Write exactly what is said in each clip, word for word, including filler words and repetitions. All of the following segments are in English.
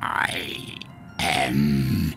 I am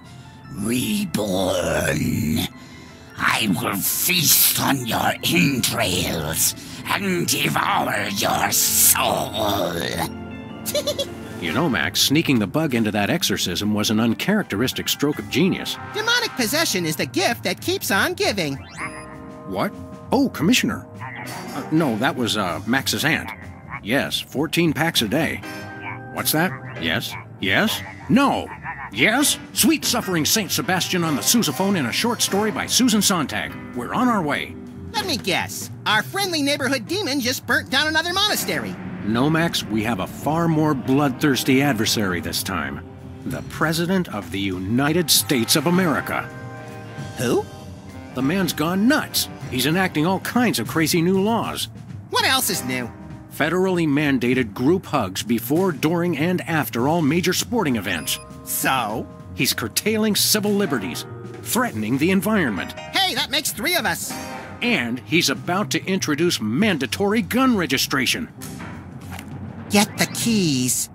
reborn. I will feast on your entrails and devour your soul. You know, Max, sneaking the bug into that exorcism was an uncharacteristic stroke of genius. Demonic possession is the gift that keeps on giving. What? Oh, Commissioner. Uh, no, that was uh, Max's aunt. Yes, fourteen packs a day. What's that? Yes? Yes? No! Yes? Sweet Suffering Saint Sebastian on the sousaphone in a short story by Susan Sontag. We're on our way. Let me guess. Our friendly neighborhood demon just burnt down another monastery. No, Max, we have a far more bloodthirsty adversary this time. The President of the United States of America. Who? The man's gone nuts. He's enacting all kinds of crazy new laws. What else is new? Federally mandated group hugs before, during, and after all major sporting events. So? He's curtailing civil liberties, threatening the environment. Hey, that makes three of us. And he's about to introduce mandatory gun registration. Get the keys.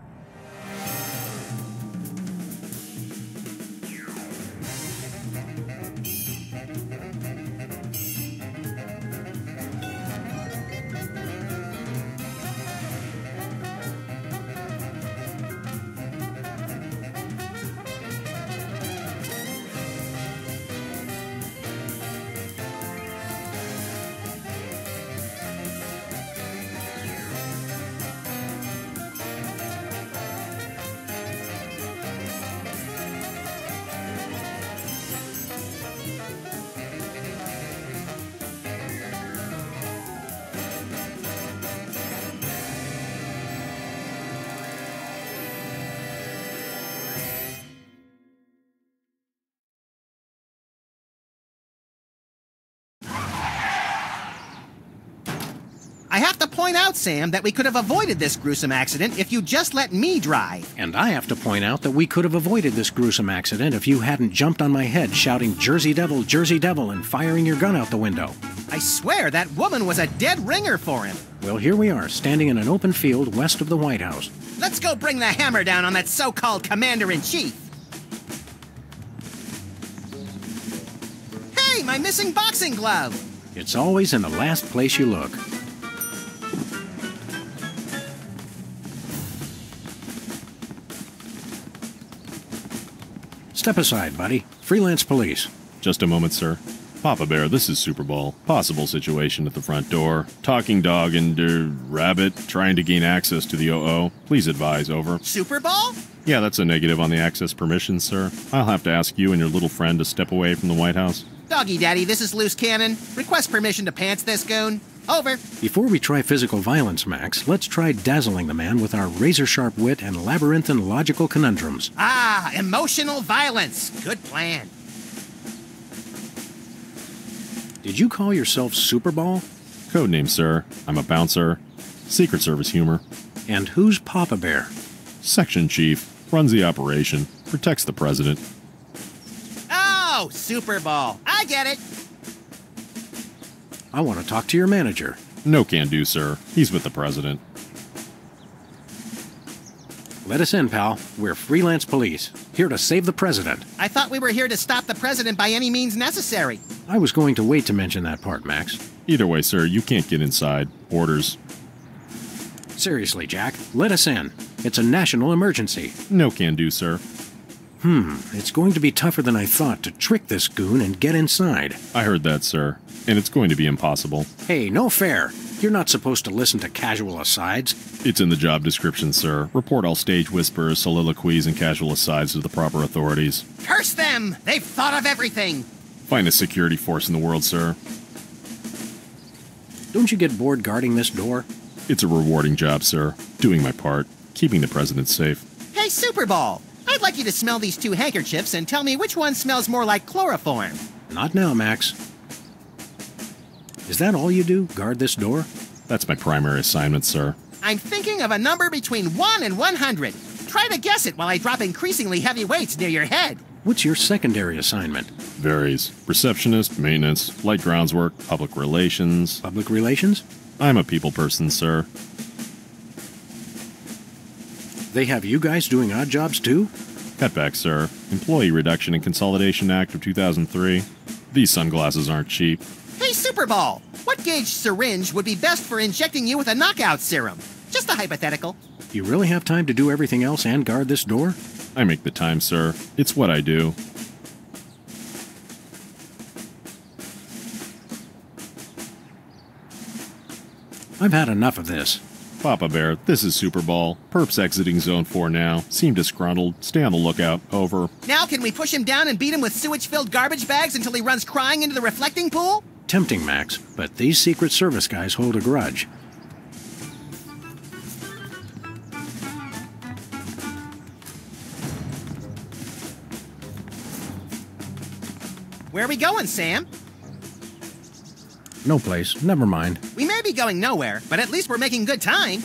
I have to point out, Sam, that we could have avoided this gruesome accident if you just let me drive. And I have to point out that we could have avoided this gruesome accident if you hadn't jumped on my head shouting Jersey Devil, Jersey Devil, and firing your gun out the window. I swear that woman was a dead ringer for him. Well, here we are, standing in an open field west of the White House. Let's go bring the hammer down on that so-called commander-in-chief. Hey, my missing boxing glove! It's always in the last place you look. Step aside, buddy. Freelance police. Just a moment, sir. Papa Bear, this is Super Bowl. Possible situation at the front door. Talking dog and, er, rabbit trying to gain access to the O O. Please advise, over. Super Bowl? Yeah, that's a negative on the access permissions, sir. I'll have to ask you and your little friend to step away from the White House. Doggy Daddy, this is Loose Cannon. Request permission to pants this goon. Over. Before we try physical violence, Max, let's try dazzling the man with our razor-sharp wit and labyrinthine logical conundrums. Ah, emotional violence. Good plan. Did you call yourself Superball? Codename, sir. I'm a bouncer. Secret Service humor. And who's Papa Bear? Section chief. Runs the operation. Protects the president. Oh, Super Bowl. I get it. I want to talk to your manager. No can do, sir. He's with the president. Let us in, pal. We're freelance police, here to save the president. I thought we were here to stop the president by any means necessary. I was going to wait to mention that part, Max. Either way, sir, you can't get inside. Orders. Seriously, Jack, let us in. It's a national emergency. No can do, sir. Hmm, it's going to be tougher than I thought to trick this goon and get inside. I heard that, sir. And it's going to be impossible. Hey, no fair. You're not supposed to listen to casual asides. It's in the job description, sir. Report all stage whispers, soliloquies, and casual asides to the proper authorities. Curse them! They've thought of everything! Finest security force in the world, sir. Don't you get bored guarding this door? It's a rewarding job, sir. Doing my part. Keeping the president safe. Hey, Super Bowl! I'd like you to smell these two handkerchiefs and tell me which one smells more like chloroform. Not now, Max. Is that all you do? Guard this door? That's my primary assignment, sir. I'm thinking of a number between one and one hundred. Try to guess it while I drop increasingly heavy weights near your head. What's your secondary assignment? Varies. Receptionist, maintenance, light grounds work, public relations. Public relations? I'm a people person, sir. They have you guys doing odd jobs too? Cutback, sir. Employee Reduction and Consolidation Act of two thousand three. These sunglasses aren't cheap. Hey, Superball! What gauge syringe would be best for injecting you with a knockout serum? Just a hypothetical. You really have time to do everything else and guard this door? I make the time, sir. It's what I do. I've had enough of this. Papa Bear, this is Super Ball. Perp's exiting Zone four now. Seem disgruntled. Stay on the lookout. Over. Now can we push him down and beat him with sewage-filled garbage bags until he runs crying into the reflecting pool? Tempting, Max, but these Secret Service guys hold a grudge. Where are we going, Sam? No place. Never mind. We may be going nowhere, but at least we're making good time.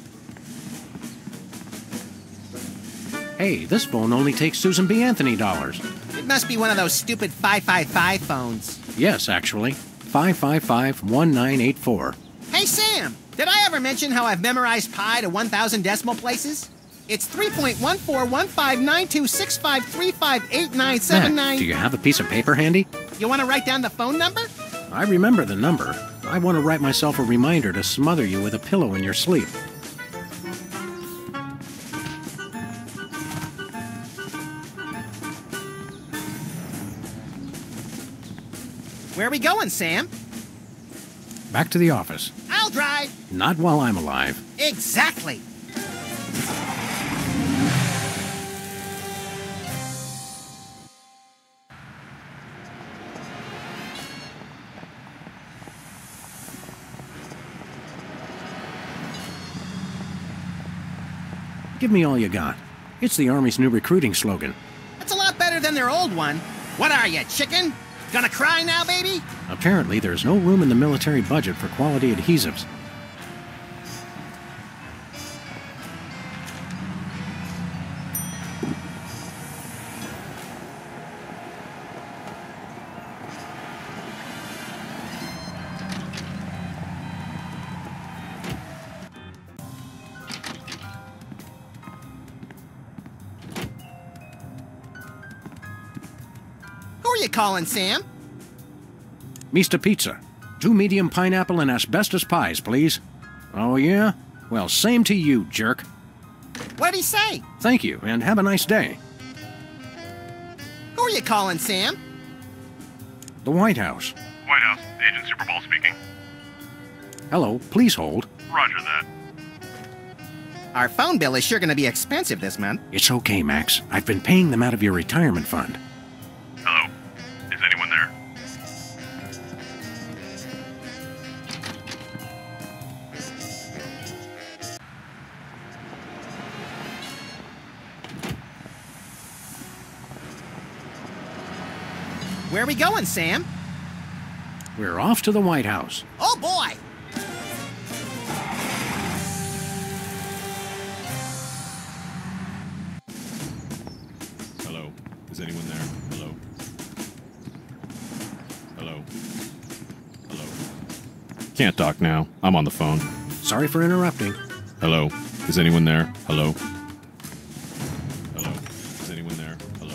Hey, this phone only takes Susan B. Anthony dollars. It must be one of those stupid five five five phones. Yes, actually. five five five, one nine eight four. Hey, Sam! Did I ever mention how I've memorized pi to one thousand decimal places? It's three point one four one five nine two six five three five eight nine seven nine. Matt, do you have a piece of paper handy? You want to write down the phone number? I remember the number. I want to write myself a reminder to smother you with a pillow in your sleep. Where are we going, Sam? Back to the office. I'll drive. Not while I'm alive. Exactly. Give me all you got. It's the Army's new recruiting slogan. That's a lot better than their old one. What are you, chicken? Gonna cry now, baby? Apparently, there's no room in the military budget for quality adhesives. Who are you calling, Sam? Mister Pizza. Two medium pineapple and asbestos pies, please. Oh, yeah? Well, same to you, jerk. What'd he say? Thank you, and have a nice day. Who are you calling, Sam? The White House. White House, Agent Superball speaking. Hello, please hold. Roger that. Our phone bill is sure gonna be expensive this month. It's okay, Max. I've been paying them out of your retirement fund. Hello? Is anyone there? Where are we going, Sam? We're off to the White House. Oh, boy! Hello? Is anyone there? Hello? Hello? Hello? Can't talk now. I'm on the phone. Sorry for interrupting. Hello? Is anyone there? Hello? Hello? Is anyone there? Hello?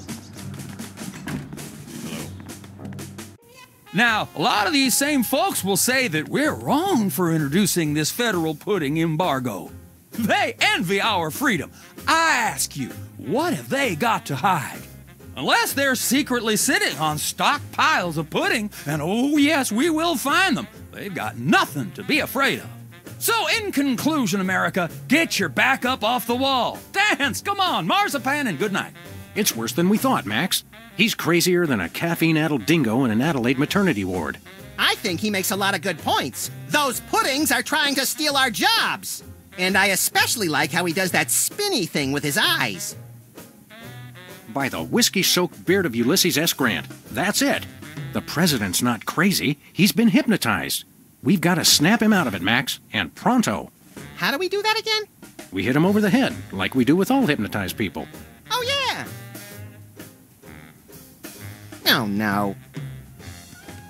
Hello? Now, a lot of these same folks will say that we're wrong for introducing this federal pudding embargo. They envy our freedom. I ask you, what have they got to hide? Unless they're secretly sitting on stockpiles of pudding, and oh yes, we will find them, they've got nothing to be afraid of. So in conclusion, America, get your back up off the wall. Dance, come on, marzipan, and good night. It's worse than we thought, Max. He's crazier than a caffeine-addled dingo in an Adelaide maternity ward. I think he makes a lot of good points. Those puddings are trying to steal our jobs. And I especially like how he does that spinny thing with his eyes. By the whiskey-soaked beard of Ulysses S. Grant. That's it. The president's not crazy. He's been hypnotized. We've got to snap him out of it, Max, and pronto. How do we do that again? We hit him over the head, like we do with all hypnotized people. Oh, yeah. Oh, no.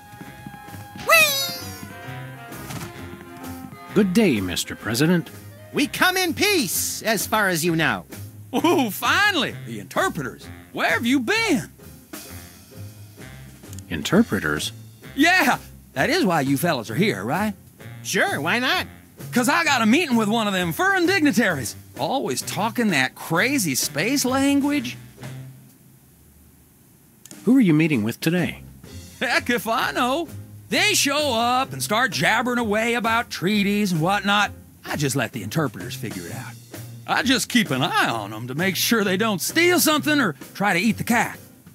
Whee! Good day, Mister President. We come in peace, as far as you know. Ooh, finally! The interpreters. Where have you been? Interpreters? Yeah, that is why you fellas are here, right? Sure, why not? Cause I got a meeting with one of them foreign dignitaries. Always talking that crazy space language. Who are you meeting with today? Heck if I know. They show up and start jabbering away about treaties and whatnot. I just let the interpreters figure it out. I just keep an eye on them to make sure they don't steal something or try to eat the cat.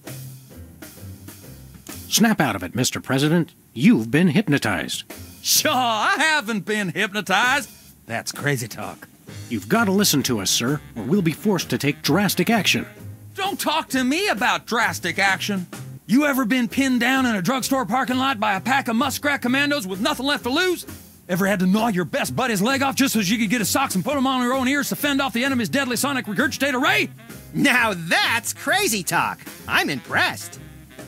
Snap out of it, Mister President. You've been hypnotized. Sure, I haven't been hypnotized. That's crazy talk. You've got to listen to us, sir, or we'll be forced to take drastic action. Don't talk to me about drastic action. You ever been pinned down in a drugstore parking lot by a pack of muskrat commandos with nothing left to lose? Ever had to gnaw your best buddy's leg off just so you could get his socks and put them on your own ears to fend off the enemy's deadly sonic regurgitator ray? Now that's crazy talk. I'm impressed.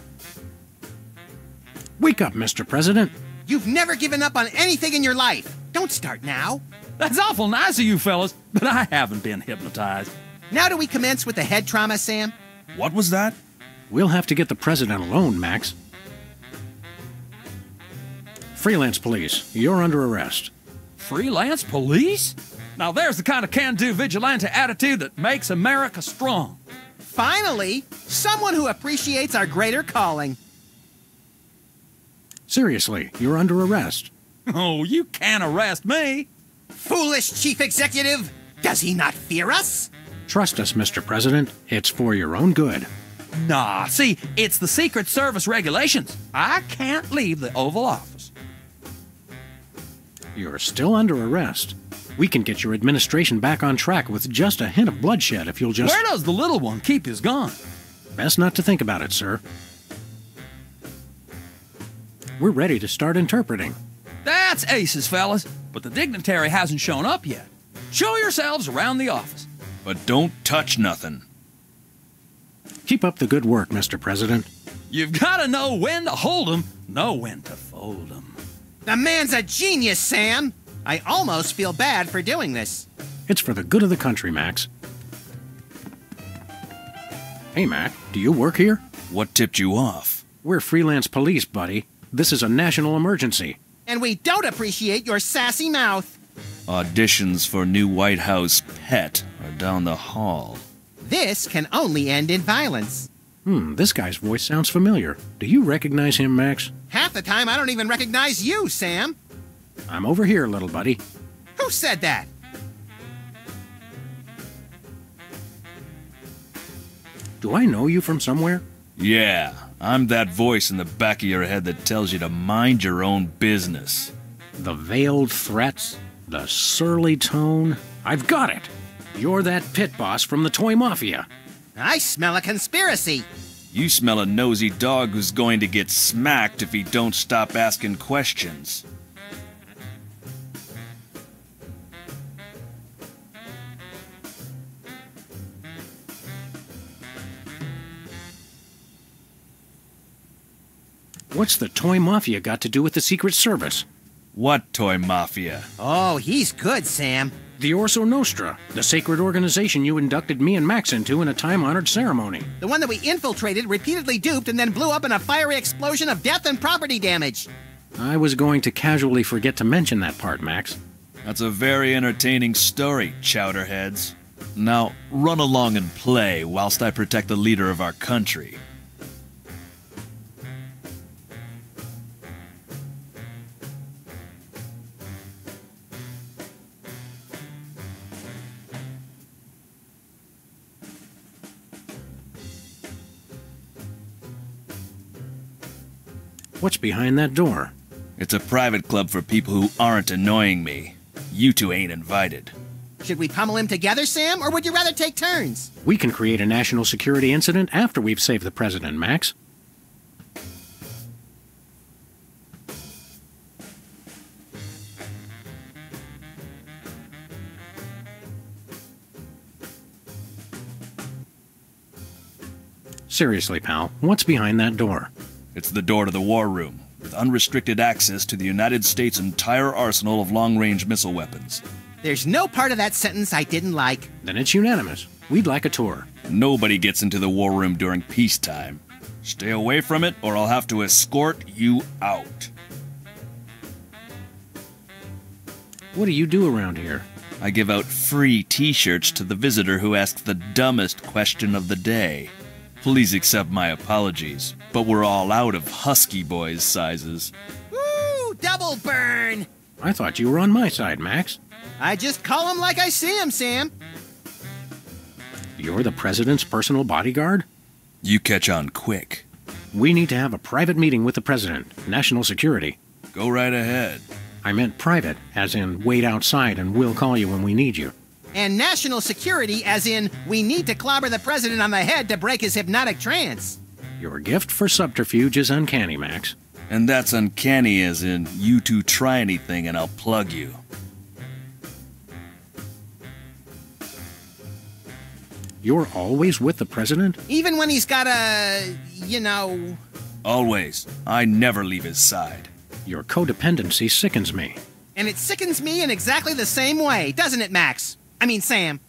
Wake up, Mister President. You've never given up on anything in your life. Don't start now. That's awful nice of you fellas, but I haven't been hypnotized. Now do we commence with the head trauma, Sam? What was that? We'll have to get the President alone, Max. Freelance police, you're under arrest. Freelance police? Now there's the kind of can-do vigilante attitude that makes America strong. Finally, someone who appreciates our greater calling. Seriously, you're under arrest. Oh, you can't arrest me. Foolish chief executive! Does he not fear us? Trust us, Mister President. It's for your own good. Nah, see, it's the Secret Service regulations. I can't leave the Oval Office. You're still under arrest. We can get your administration back on track with just a hint of bloodshed if you'll just... Where does the little one keep his gun? Best not to think about it, sir. We're ready to start interpreting. That's aces, fellas, but the dignitary hasn't shown up yet. Show yourselves around the office. But don't touch nothing. Keep up the good work, Mister President. You've got to know when to hold 'em, know when to fold 'em. The man's a genius, Sam! I almost feel bad for doing this. It's for the good of the country, Max. Hey, Mac, do you work here? What tipped you off? We're freelance police, buddy. This is a national emergency. And we don't appreciate your sassy mouth. Auditions for new White House pet are down the hall. This can only end in violence. Hmm, this guy's voice sounds familiar. Do you recognize him, Max? Half the time, I don't even recognize you, Sam. I'm over here, little buddy. Who said that? Do I know you from somewhere? Yeah, I'm that voice in the back of your head that tells you to mind your own business. The veiled threats, the surly tone. I've got it. You're that pit boss from the Toy Mafia. I smell a conspiracy. You smell a nosy dog who's going to get smacked if he don't stop asking questions. What's the Toy Mafia got to do with the Secret Service? What Toy Mafia? Oh, he's good, Sam. The Orso Nostra, the sacred organization you inducted me and Max into in a time-honored ceremony. The one that we infiltrated, repeatedly duped, and then blew up in a fiery explosion of death and property damage. I was going to casually forget to mention that part, Max. That's a very entertaining story, chowderheads. Now, run along and play whilst I protect the leader of our country. What's behind that door? It's a private club for people who aren't annoying me. You two ain't invited. Should we pummel him together, Sam, or would you rather take turns? We can create a national security incident after we've saved the president, Max. Seriously, pal, what's behind that door? It's the door to the war room, with unrestricted access to the United States' entire arsenal of long-range missile weapons. There's no part of that sentence I didn't like. Then it's unanimous. We'd like a tour. Nobody gets into the war room during peacetime. Stay away from it, or I'll have to escort you out. What do you do around here? I give out free t-shirts to the visitor who asks the dumbest question of the day. Please accept my apologies, but we're all out of Husky Boys sizes. Woo! Double burn! I thought you were on my side, Max. I just call him like I see him, Sam. You're the president's personal bodyguard? You catch on quick. We need to have a private meeting with the president. National security. Go right ahead. I meant private, as in wait outside and we'll call you when we need you. And national security, as in we need to clobber the president on the head to break his hypnotic trance. Your gift for subterfuge is uncanny, Max. And that's uncanny as in you two try anything and I'll plug you. You're always with the president? Even when he's got a, you know... Always. I never leave his side. Your codependency sickens me. And it sickens me in exactly the same way, doesn't it, Max? I mean, Sam.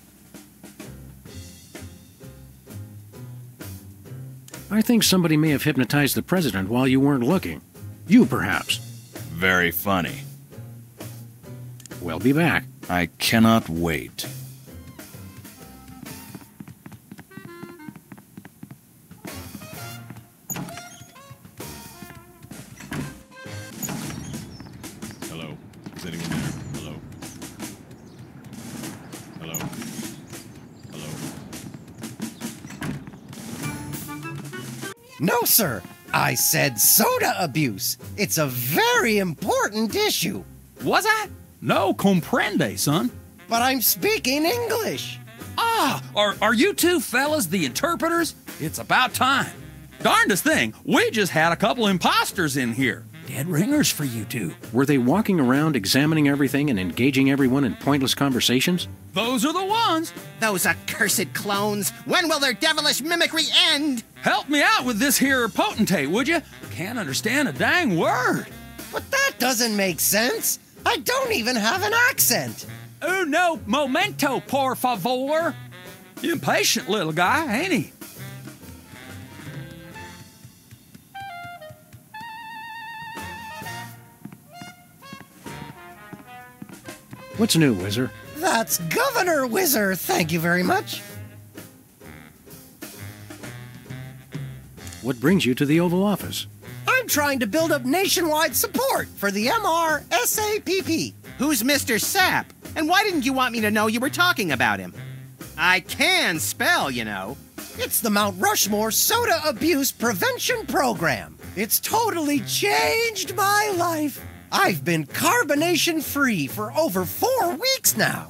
I think somebody may have hypnotized the president while you weren't looking. You, perhaps. Very funny. We'll be back. I cannot wait. Hello? Is anyone there? Hello? Hello? Hello? No, sir. I said soda abuse. It's a very important issue. Was I? No comprende, son. But I'm speaking English. Ah, are, are you two fellas the interpreters? It's about time. Darndest thing, we just had a couple imposters in here. Dead ringers for you two. Were they walking around examining everything and engaging everyone in pointless conversations? Those are the ones. Those accursed clones. When will their devilish mimicry end? Help me out with this here potentate, would you? Can't understand a dang word. But that doesn't make sense. I don't even have an accent. Uno momento, por favor. Impatient little guy, ain't he? What's new, Whizzer? That's Governor Whizzer, thank you very much. What brings you to the Oval Office? I'm trying to build up nationwide support for the M R S A P P. Who's Mister Sapp? And why didn't you want me to know you were talking about him? I can spell, you know. It's the Mount Rushmore Soda Abuse Prevention Program. It's totally changed my life. I've been carbonation-free for over four weeks now.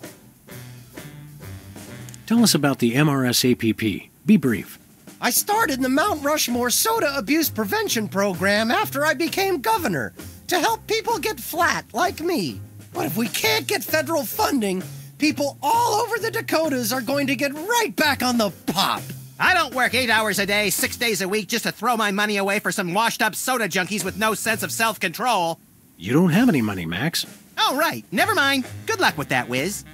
Tell us about the M R S A P P. Be brief. I started the Mount Rushmore Soda Abuse Prevention Program after I became governor to help people get flat like me. But if we can't get federal funding, people all over the Dakotas are going to get right back on the pop. I don't work eight hours a day, six days a week just to throw my money away for some washed-up soda junkies with no sense of self-control. You don't have any money, Max. Oh, right. Never mind. Good luck with that, Wiz.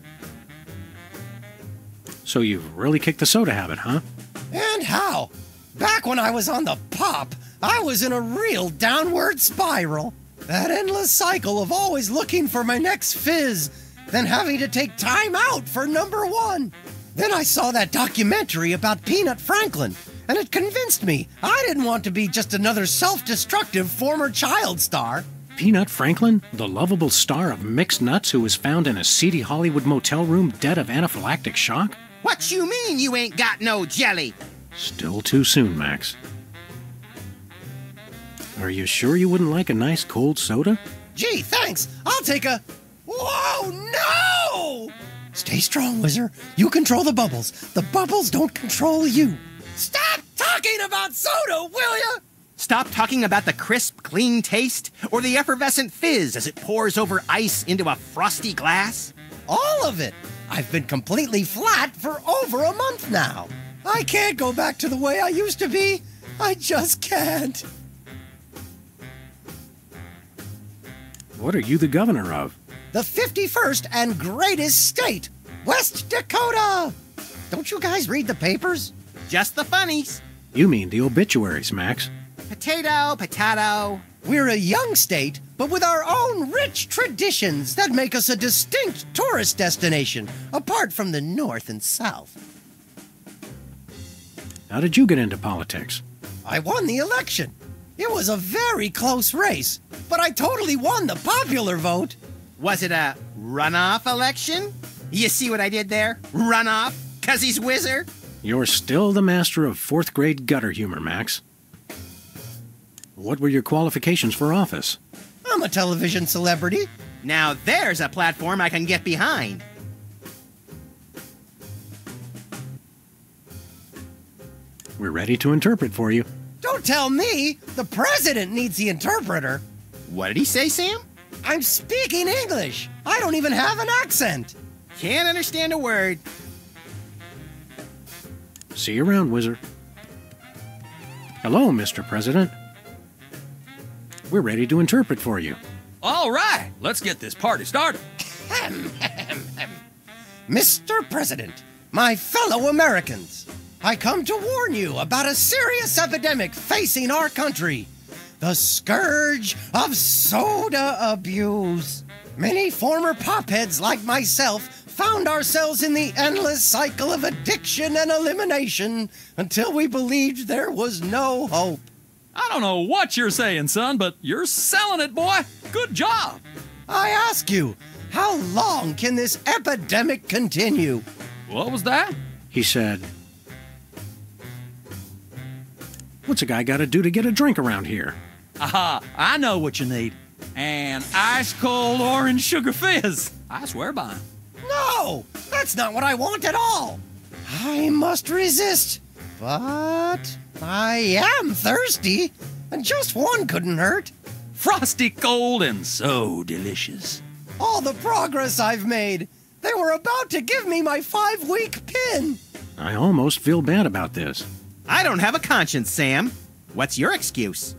So you've really kicked the soda habit, huh? And how? Back when I was on the pop, I was in a real downward spiral. That endless cycle of always looking for my next fizz, then having to take time out for number one. Then I saw that documentary about Peanut Franklin, and it convinced me I didn't want to be just another self-destructive former child star. Peanut Franklin, the lovable star of mixed nuts who was found in a seedy Hollywood motel room dead of anaphylactic shock? What you mean you ain't got no jelly? Still too soon, Max. Are you sure you wouldn't like a nice cold soda? Gee, thanks. I'll take a... Whoa, no! Stay strong, Whizzer. You control the bubbles. The bubbles don't control you. Stop talking about soda, will ya? Stop talking about the crisp, clean taste or the effervescent fizz as it pours over ice into a frosty glass? All of it. I've been completely flat for over a month now. I can't go back to the way I used to be. I just can't. What are you the governor of? the fifty-first and greatest state, West Dakota. Don't you guys read the papers? Just the funnies. You mean the obituaries, Max. Potato, potato. We're a young state, but with our own rich traditions that make us a distinct tourist destination, apart from the North and South. How did you get into politics? I won the election. It was a very close race, but I totally won the popular vote. Was it a runoff election? You see what I did there? Runoff? 'Cause he's whizzer? You're still the master of fourth grade gutter humor, Max. What were your qualifications for office? I'm a television celebrity. Now there's a platform I can get behind. We're ready to interpret for you. Don't tell me! The president needs the interpreter. What did he say, Sam? I'm speaking English. I don't even have an accent. Can't understand a word. See you around, Wizard. Hello, Mister President. We're ready to interpret for you. All right, let's get this party started. Mister President, my fellow Americans, I come to warn you about a serious epidemic facing our country. The scourge of soda abuse. Many former popheads like myself found ourselves in the endless cycle of addiction and elimination until we believed there was no hope. I don't know what you're saying, son, but you're selling it, boy. Good job. I ask you, how long can this epidemic continue? What was that? He said, "What's a guy got to do to get a drink around here?" Aha, I know what you need. An ice-cold orange sugar fizz. I swear by him. No, that's not what I want at all. I must resist, but I am thirsty, and just one couldn't hurt. Frosty cold and so delicious. All the progress I've made. They were about to give me my five-week pin. I almost feel bad about this. I don't have a conscience, Sam. What's your excuse?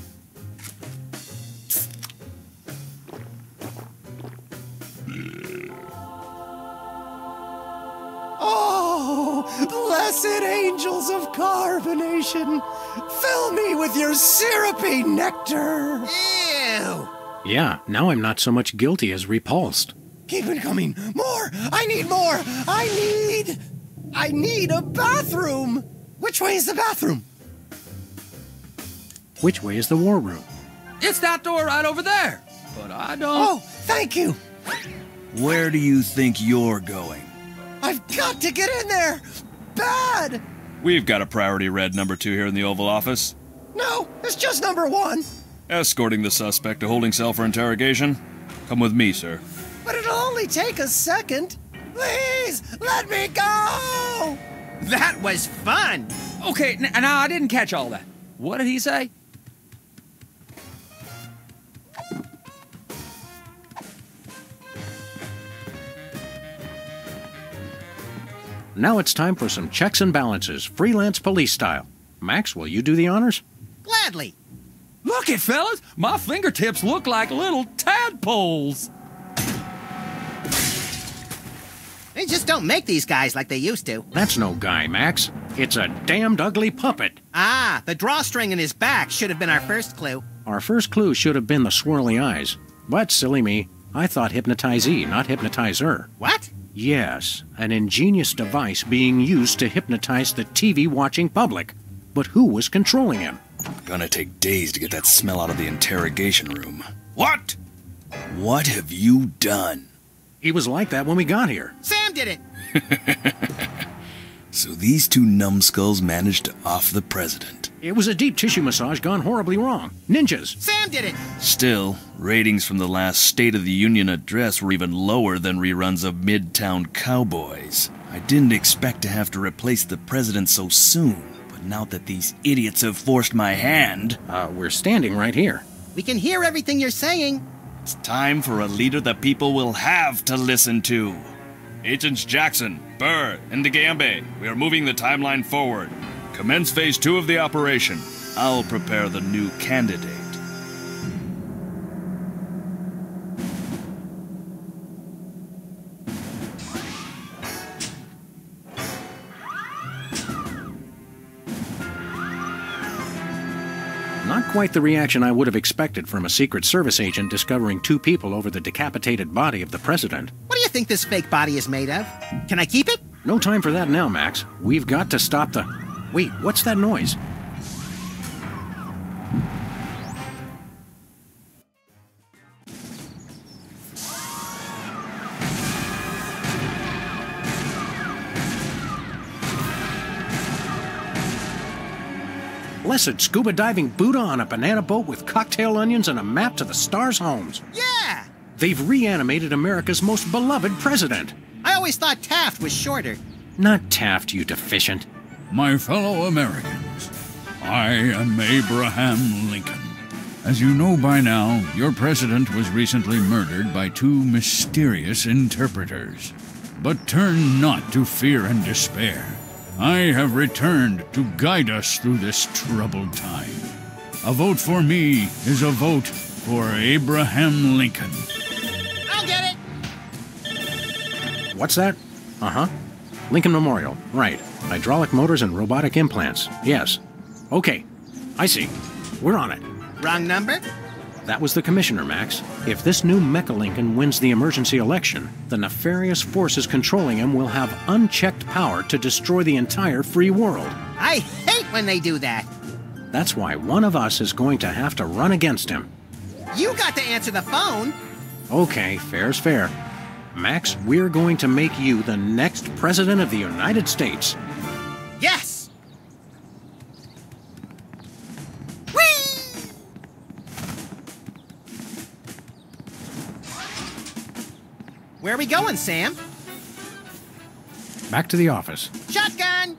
Oh, blessed angels of carbonation, fill me with your syrupy nectar. Ew! Yeah, now I'm not so much guilty as repulsed. Keep it coming. More. I need more. I need... I need a bathroom. Which way is the bathroom? Which way is the war room? It's that door right over there. But I don't... Oh, thank you. Where do you think you're going? I've got to get in there. Bad. We've got a priority red number two here in the Oval Office. No, it's just number one. Escorting the suspect to holding cell for interrogation. Come with me, sir. But it'll only take a second. Please, let me go. That was fun! Okay, n- now I didn't catch all that. What did he say? Now it's time for some checks and balances, freelance police style. Max, will you do the honors? Gladly. Look it, fellas. My fingertips look like little tadpoles. They just don't make these guys like they used to. That's no guy, Max. It's a damned ugly puppet. Ah, the drawstring in his back should have been our first clue. Our first clue should have been the swirly eyes. But, silly me, I thought hypnotizee, not hypnotizer. What? Yes, an ingenious device being used to hypnotize the T V-watching public. But who was controlling him? Gonna take days to get that smell out of the interrogation room. What? What have you done? He was like that when we got here. Sam did it! So these two numbskulls managed to off the president. It was a deep tissue massage gone horribly wrong. Ninjas. Sam did it! Still, ratings from the last State of the Union address were even lower than reruns of Midtown Cowboys. I didn't expect to have to replace the president so soon, but now that these idiots have forced my hand... Uh, we're standing right here. We can hear everything you're saying. It's time for a leader the people will have to listen to. Agents Jackson, Burr, and DeGambe, we are moving the timeline forward. Commence phase two of the operation. I'll prepare the new candidate. Not quite the reaction I would have expected from a Secret Service agent discovering two people over the decapitated body of the president. What do you think this fake body is made of? Can I keep it? No time for that now, Max. We've got to stop the... Wait, what's that noise? Blessed scuba diving Buddha on a banana boat with cocktail onions and a map to the stars' homes. Yeah! They've reanimated America's most beloved president. I always thought Taft was shorter. Not Taft, you deficient. My fellow Americans, I am Abraham Lincoln. As you know by now, your president was recently murdered by two mysterious interpreters. But turn not to fear and despair. I have returned to guide us through this troubled time. A vote for me is a vote for Abraham Lincoln. I'll get What's that? Uh-huh. Lincoln Memorial. Right. Hydraulic motors and robotic implants. Yes. Okay. I see. We're on it. it. Wrong number? That was the commissioner, Max. If this new Mecha Lincoln wins the emergency election, the nefarious forces controlling him will have unchecked power to destroy the entire free world. I hate when they do that. That's why one of us is going to have to run against him. You got to answer the phone. Okay, fair's fair. Max, we're going to make you the next president of the United States. Yes! Where are we going, Sam? Back to the office. Shotgun!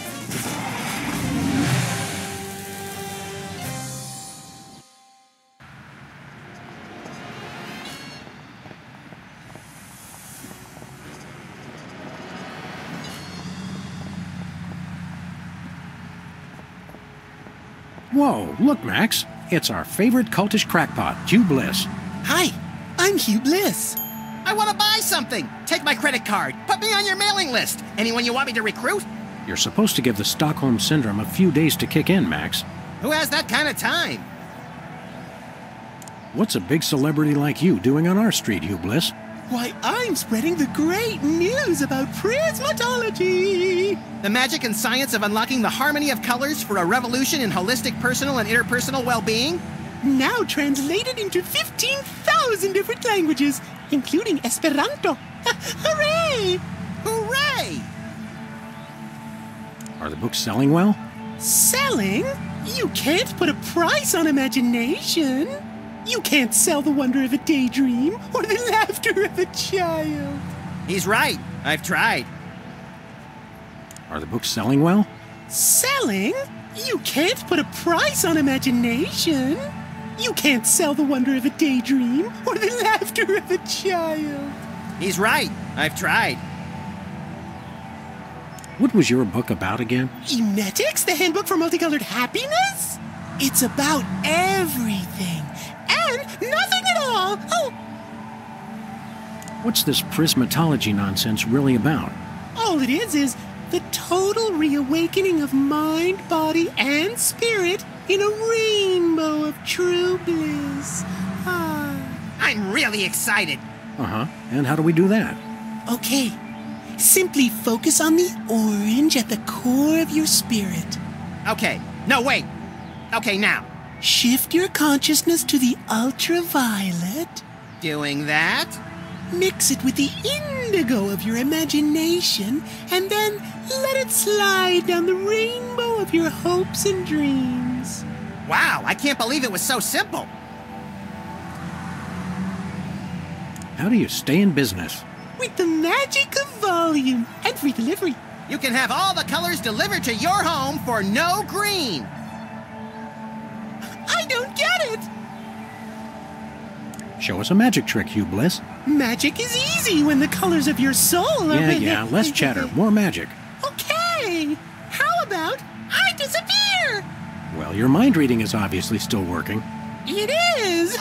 Whoa, look, Max. It's our favorite cultish crackpot, Hugh Bliss. Hi, I'm Hugh Bliss. I want to buy something. Take my credit card. Put me on your mailing list. Anyone you want me to recruit? You're supposed to give the Stockholm Syndrome a few days to kick in, Max. Who has that kind of time? What's a big celebrity like you doing on our street, Hugh Bliss? Why, I'm spreading the great news about prismatology! The magic and science of unlocking the harmony of colors for a revolution in holistic personal and interpersonal well-being? Now translated into fifteen thousand different languages, including Esperanto. Hooray! Hooray! Are the books selling well? Selling? You can't put a price on imagination. You can't sell the wonder of a daydream or the laughter of a child. He's right. I've tried. Are the books selling well? Selling? You can't put a price on imagination. You can't sell the wonder of a daydream or the laughter of a child. He's right. I've tried. What was your book about again? Emetics, the handbook for multicolored happiness? It's about everything and nothing at all. Oh. What's this prismatology nonsense really about? All it is is the total reawakening of mind, body, and spirit in a rainbow of true bliss. Ah. I'm really excited. Uh-huh. And how do we do that? Okay. Simply focus on the orange at the core of your spirit. Okay. No, wait. Okay, now. Shift your consciousness to the ultraviolet. Doing that. Mix it with the indigo of your imagination, and then let it slide down the rainbow of your hopes and dreams. Wow, I can't believe it was so simple. How do you stay in business? With the magic of volume and free delivery. You can have all the colors delivered to your home for no green. I don't get it. Show us a magic trick, Hugh Bliss. Magic is easy when the colors of your soul are... Yeah, yeah, less chatter, more magic. Okay. How about I disappear? Well, your mind reading is obviously still working. It is.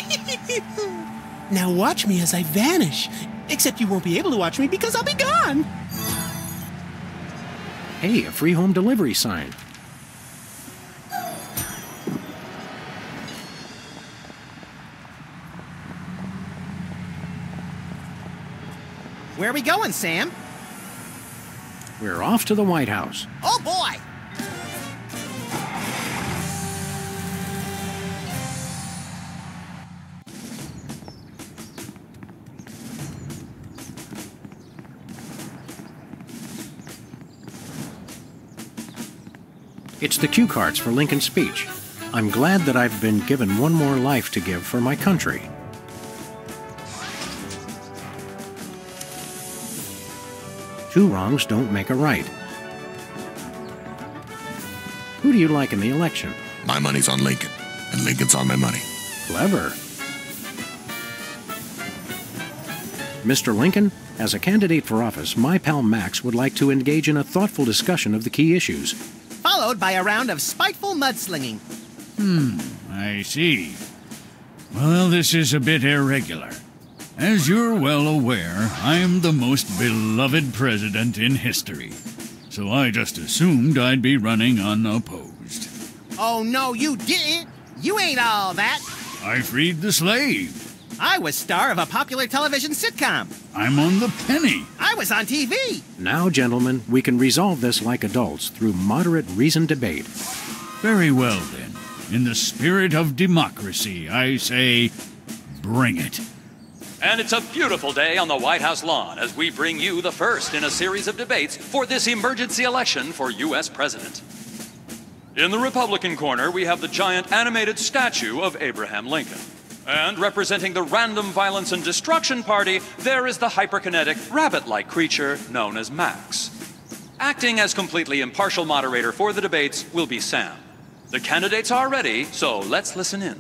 Now watch me as I vanish. Except you won't be able to watch me because I'll be gone. Hey, a free home delivery sign. Where are we going, Sam? We're off to the White House. Oh, boy! It's the cue cards for Lincoln's speech. I'm glad that I've been given one more life to give for my country. Two wrongs don't make a right. Who do you like in the election? My money's on Lincoln, and Lincoln's on my money. Clever. Mister Lincoln, as a candidate for office, my pal Max would like to engage in a thoughtful discussion of the key issues. Followed by a round of spiteful mudslinging. Hmm, I see. Well, this is a bit irregular. As you're well aware, I'm the most beloved president in history. So I just assumed I'd be running unopposed. Oh, no, you didn't! You ain't all that! I freed the slave. I was star of a popular television sitcom. I'm on the penny. I was on T V. Now, gentlemen, we can resolve this like adults through moderate reasoned debate. Very well, then. In the spirit of democracy, I say, bring it. And it's a beautiful day on the White House lawn as we bring you the first in a series of debates for this emergency election for U S President. In the Republican corner, we have the giant animated statue of Abraham Lincoln. And representing the Random Violence and Destruction Party, there is the hyperkinetic, rabbit-like creature known as Max. Acting as completely impartial moderator for the debates will be Sam. The candidates are ready, so let's listen in.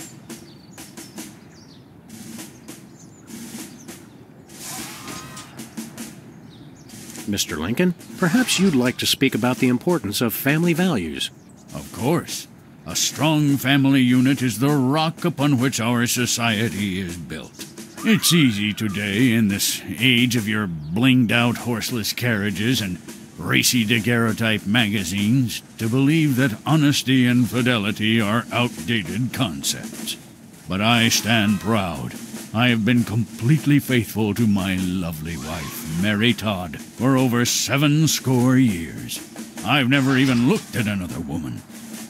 Mister Lincoln, perhaps you'd like to speak about the importance of family values. Of course. A strong family unit is the rock upon which our society is built. It's easy today, in this age of your blinged-out horseless carriages and racy daguerreotype magazines, to believe that honesty and fidelity are outdated concepts. But I stand proud. I have been completely faithful to my lovely wife, Mary Todd, for over seven score years. I've never even looked at another woman.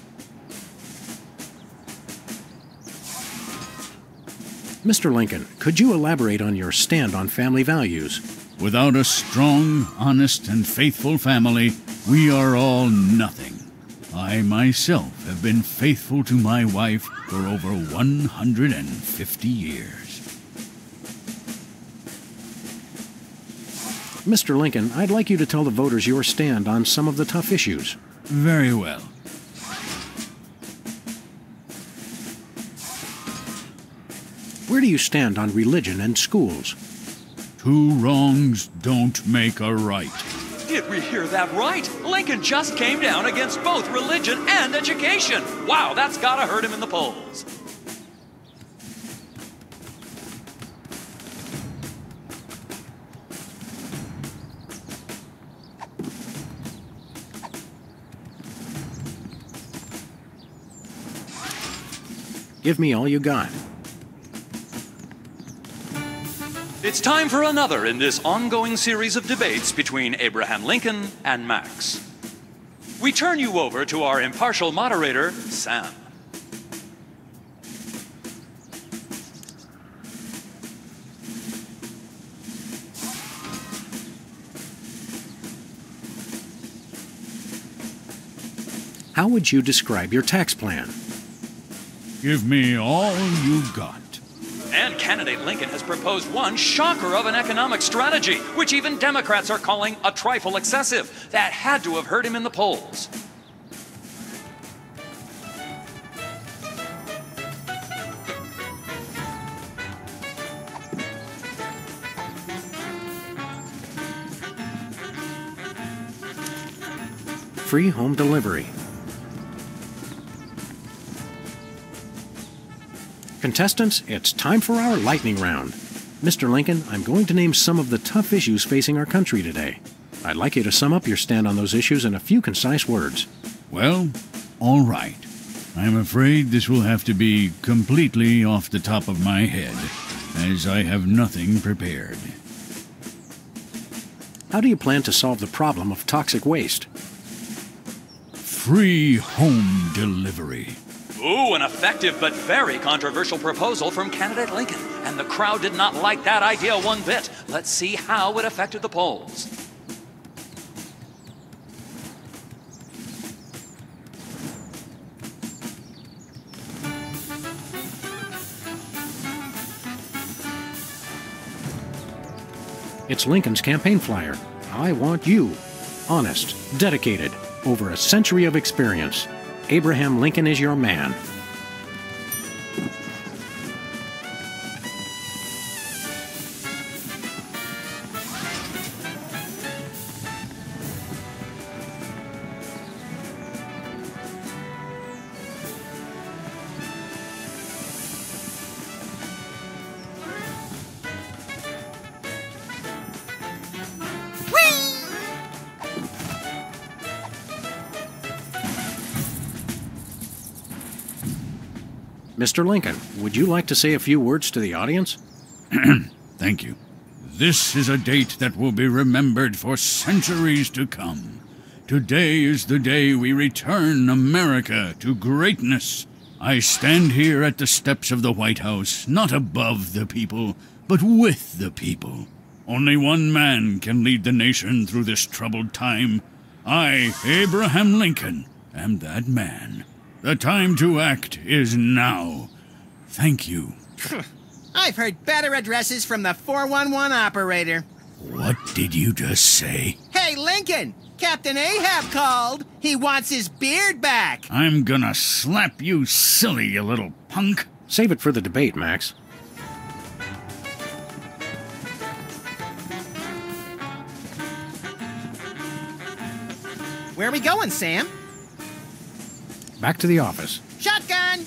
Mister Lincoln, could you elaborate on your stand on family values? Without a strong, honest, and faithful family, we are all nothing. I myself have been faithful to my wife for over one hundred fifty years. Mister Lincoln, I'd like you to tell the voters your stand on some of the tough issues. Very well. Where do you stand on religion and schools? Two wrongs don't make a right. Did we hear that right? Lincoln just came down against both religion and education. Wow, that's gotta hurt him in the polls. Give me all you got. It's time for another in this ongoing series of debates between Abraham Lincoln and Max. We turn you over to our impartial moderator, Sam. How would you describe your tax plan? Give me all you got. And candidate Lincoln has proposed one shocker of an economic strategy, which even Democrats are calling a trifle excessive. That had to have hurt him in the polls. Free home delivery. Contestants, it's time for our lightning round. Mister Lincoln, I'm going to name some of the tough issues facing our country today. I'd like you to sum up your stand on those issues in a few concise words. Well, all right. I'm afraid this will have to be completely off the top of my head, as I have nothing prepared. How do you plan to solve the problem of toxic waste? Free home delivery. Ooh, an effective but very controversial proposal from candidate Lincoln. And the crowd did not like that idea one bit. Let's see how it affected the polls. It's Lincoln's campaign flyer. I want you. Honest, dedicated, over a century of experience. Abraham Lincoln is your man. Mister Lincoln, would you like to say a few words to the audience? Thank you. This is a date that will be remembered for centuries to come. Today is the day we return America to greatness. I stand here at the steps of the White House, not above the people, but with the people. Only one man can lead the nation through this troubled time. I, Abraham Lincoln, am that man. The time to act is now. Thank you. I've heard better addresses from the four one one operator. What did you just say? Hey, Lincoln! Captain Ahab called. He wants his beard back. I'm gonna slap you silly, you little punk. Save it for the debate, Max. Where are we going, Sam? Back to the office. Shotgun!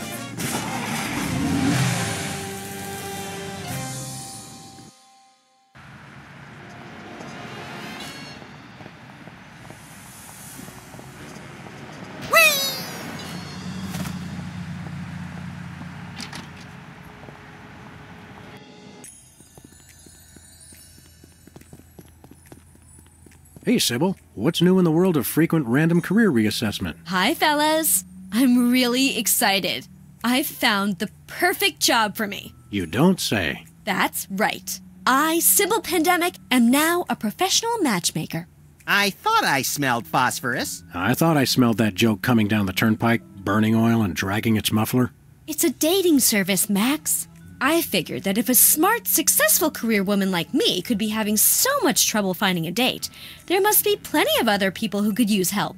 Hey, Sybil. What's new in the world of frequent random career reassessment? Hi, fellas. I'm really excited. I've found the perfect job for me. You don't say. That's right. I, Sybil Pandemic, am now a professional matchmaker. I thought I smelled phosphorus. I thought I smelled that joke coming down the turnpike, burning oil and dragging its muffler. It's a dating service, Max. I figured that if a smart, successful career woman like me could be having so much trouble finding a date, there must be plenty of other people who could use help.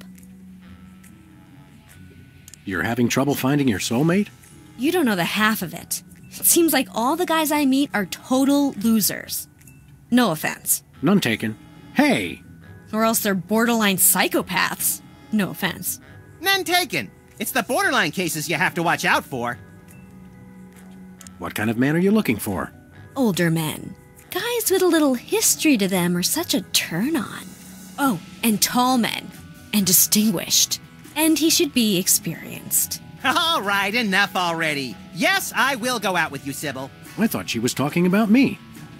You're having trouble finding your soulmate? You don't know the half of it. It seems like all the guys I meet are total losers. No offense. None taken. Hey! Or else they're borderline psychopaths. No offense. None taken. It's the borderline cases you have to watch out for. What kind of man are you looking for? Older men. Guys with a little history to them are such a turn-on. Oh, and tall men. And distinguished. And he should be experienced. All right, enough already. Yes, I will go out with you, Sybil. I thought she was talking about me.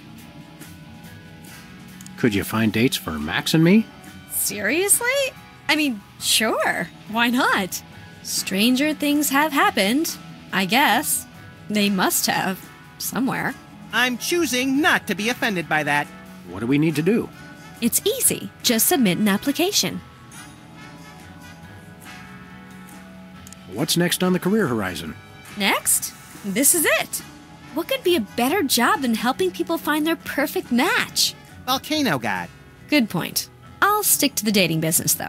Could you find dates for Max and me? Seriously? I mean, sure. Why not? Stranger things have happened, I guess. They must have. Somewhere. I'm choosing not to be offended by that. What do we need to do? It's easy. Just submit an application. What's next on the career horizon? Next? This is it. What could be a better job than helping people find their perfect match? Volcano God. Good point. I'll stick to the dating business, though.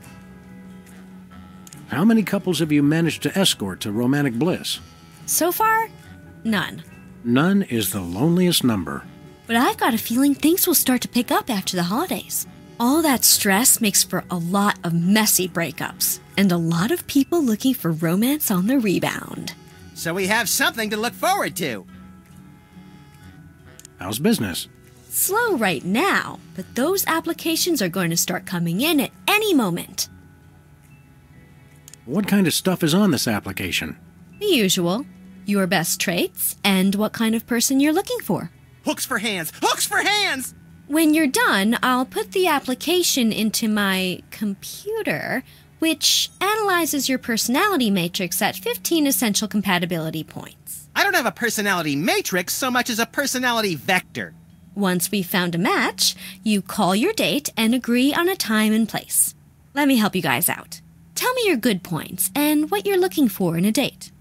How many couples have you managed to escort to romantic bliss? So far, none. None is the loneliest number. But I've got a feeling things will start to pick up after the holidays. All that stress makes for a lot of messy breakups, and a lot of people looking for romance on the rebound. So we have something to look forward to. How's business? Slow right now, but those applications are going to start coming in at any moment. What kind of stuff is on this application? The usual. Your best traits, and what kind of person you're looking for. Hooks for hands! Hooks for hands! When you're done, I'll put the application into my computer, which analyzes your personality matrix at fifteen essential compatibility points. I don't have a personality matrix so much as a personality vector. Once we've found a match, you call your date and agree on a time and place. Let me help you guys out. Tell me your good points and what you're looking for in a date.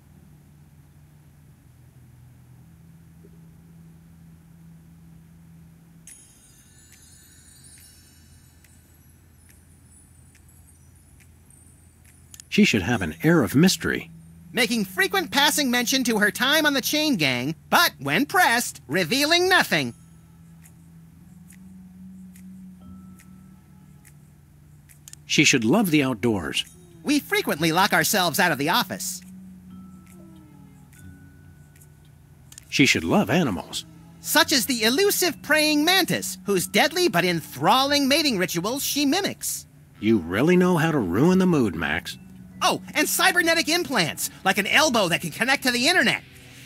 She should have an air of mystery. Making frequent passing mention to her time on the chain gang, but when pressed, revealing nothing. She should love the outdoors. We frequently lock ourselves out of the office. She should love animals. Such as the elusive praying mantis, whose deadly but enthralling mating rituals she mimics. You really know how to ruin the mood, Max. Oh, and cybernetic implants, like an elbow that can connect to the internet.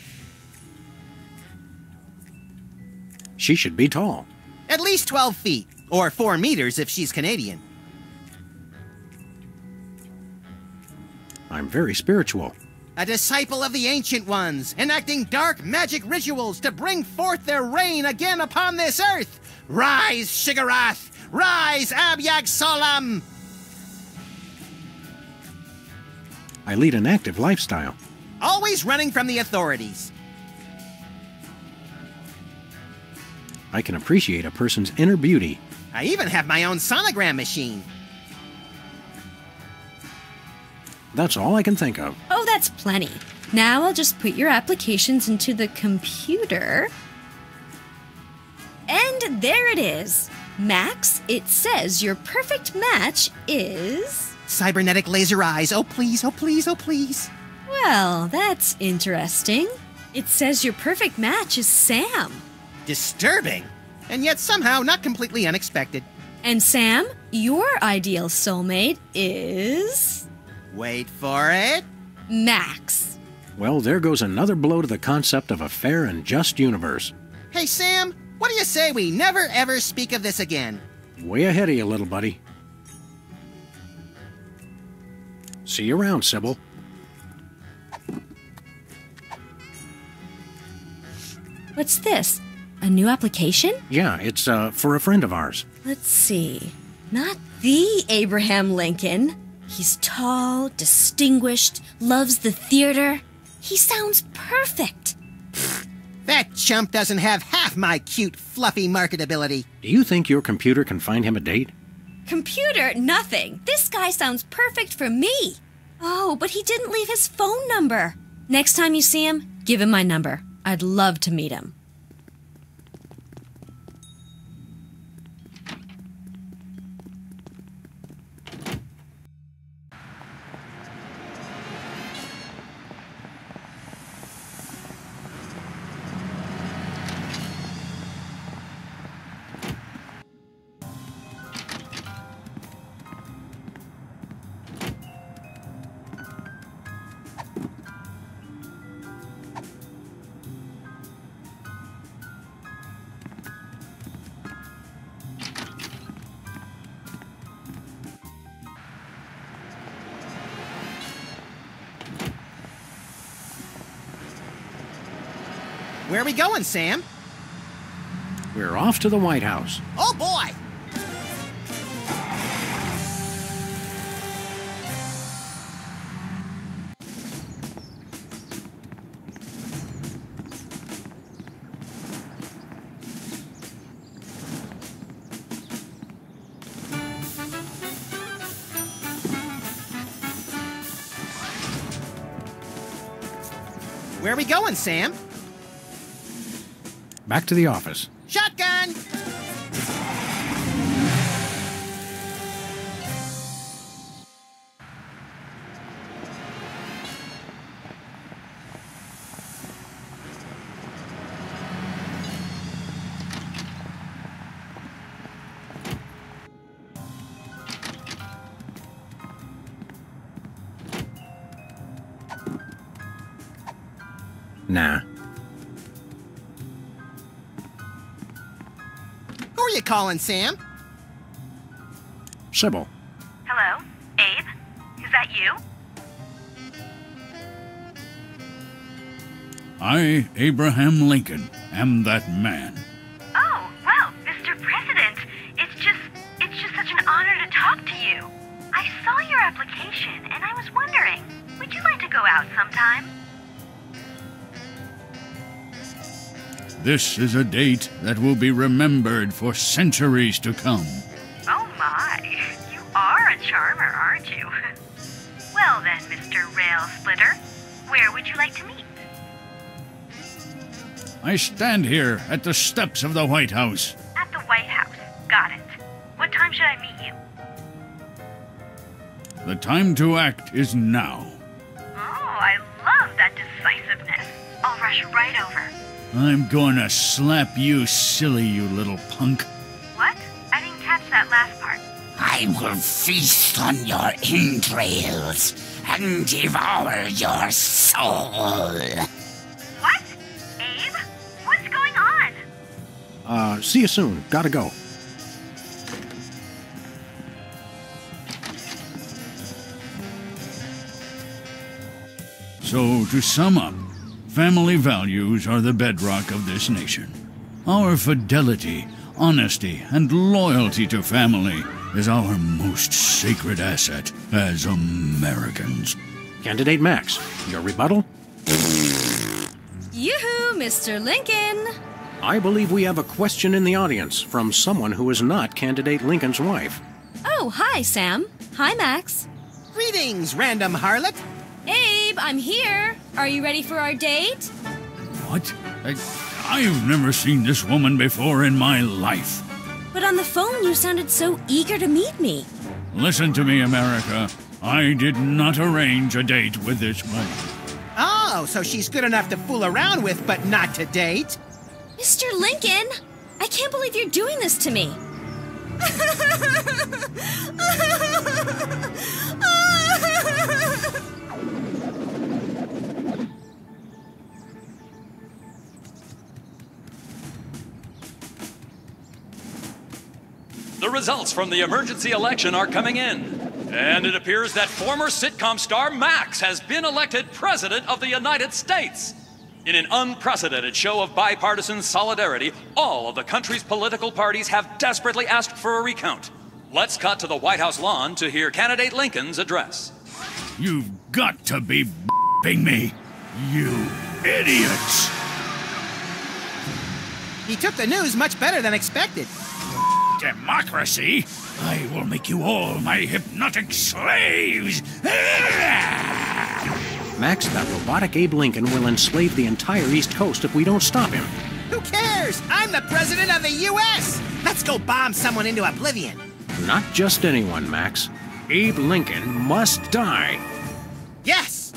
She should be tall. At least twelve feet, or four meters if she's Canadian. I'm very spiritual. A disciple of the Ancient Ones, enacting dark magic rituals to bring forth their reign again upon this earth. Rise, Shigarath! Rise, Abyag Solam! I lead an active lifestyle. Always running from the authorities. I can appreciate a person's inner beauty. I even have my own sonogram machine. That's all I can think of. Oh, that's plenty. Now I'll just put your applications into the computer. And there it is. Max, it says your perfect match is... Cybernetic laser eyes. Oh, please, oh, please, oh, please. Well, that's interesting. It says your perfect match is Sam. Disturbing. And yet somehow not completely unexpected. And Sam, your ideal soulmate is... Wait for it. Max. Well, there goes another blow to the concept of a fair and just universe. Hey, Sam, what do you say we never ever speak of this again? Way ahead of you, little buddy. See you around, Sybil. What's this? A new application? Yeah, it's uh, for a friend of ours. Let's see. Not the Abraham Lincoln. He's tall, distinguished, loves the theater. He sounds perfect. That chump doesn't have half my cute, fluffy marketability. Do you think your computer can find him a date? Computer, nothing. This guy sounds perfect for me. Oh, but he didn't leave his phone number. Next time you see him, give him my number. I'd love to meet him. Where are we going, Sam? We're off to the White House. Oh, boy! Where are we going, Sam? Back to the office. Shotgun! Nah. Who are you calling, Sam? Sybil. Hello? Abe? Is that you? I, Abraham Lincoln, am that man. Oh, well, Mister President, it's just, it's just such an honor to talk to you. I saw your application, and I was wondering, would you like to go out sometime? This is a date that will be remembered for centuries to come. Oh my, you are a charmer, aren't you? Well then, Mister Rail Splitter, where would you like to meet? I stand here at the steps of the White House. At the White House. Got it. What time should I meet you? The time to act is now. Oh, I love that decisiveness. I'll rush right over. I'm gonna slap you silly, you little punk. What? I didn't catch that last part. I will feast on your entrails and devour your soul. What? Abe? What's going on? Uh, see you soon. Gotta go. So, to sum up, family values are the bedrock of this nation. Our fidelity, honesty, and loyalty to family is our most sacred asset as Americans. Candidate Max, your rebuttal? Yoo-hoo, Mister Lincoln! I believe we have a question in the audience from someone who is not Candidate Lincoln's wife. Oh, hi, Sam. Hi, Max. Greetings, random harlot. Abe, I'm here. Are you ready for our date? What? I, I've never seen this woman before in my life. But on the phone, you sounded so eager to meet me. Listen to me, America. I did not arrange a date with this woman. Oh, so she's good enough to fool around with, but not to date? Mister Lincoln, I can't believe you're doing this to me. The results from the emergency election are coming in. And it appears that former sitcom star Max has been elected President of the United States. In an unprecedented show of bipartisan solidarity, all of the country's political parties have desperately asked for a recount. Let's cut to the White House lawn to hear Candidate Lincoln's address. You've got to be b***ing me, you idiots! He took the news much better than expected. Democracy? I will make you all my hypnotic slaves! Max, that robotic Abe Lincoln will enslave the entire East Coast if we don't stop him. Who cares? I'm the president of the U S! Let's go bomb someone into oblivion. Not just anyone, Max. Abe Lincoln must die. Yes!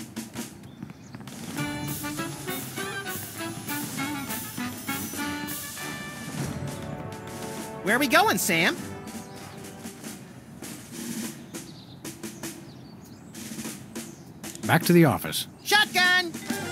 Where are we going, Sam? Back to the office. Shotgun!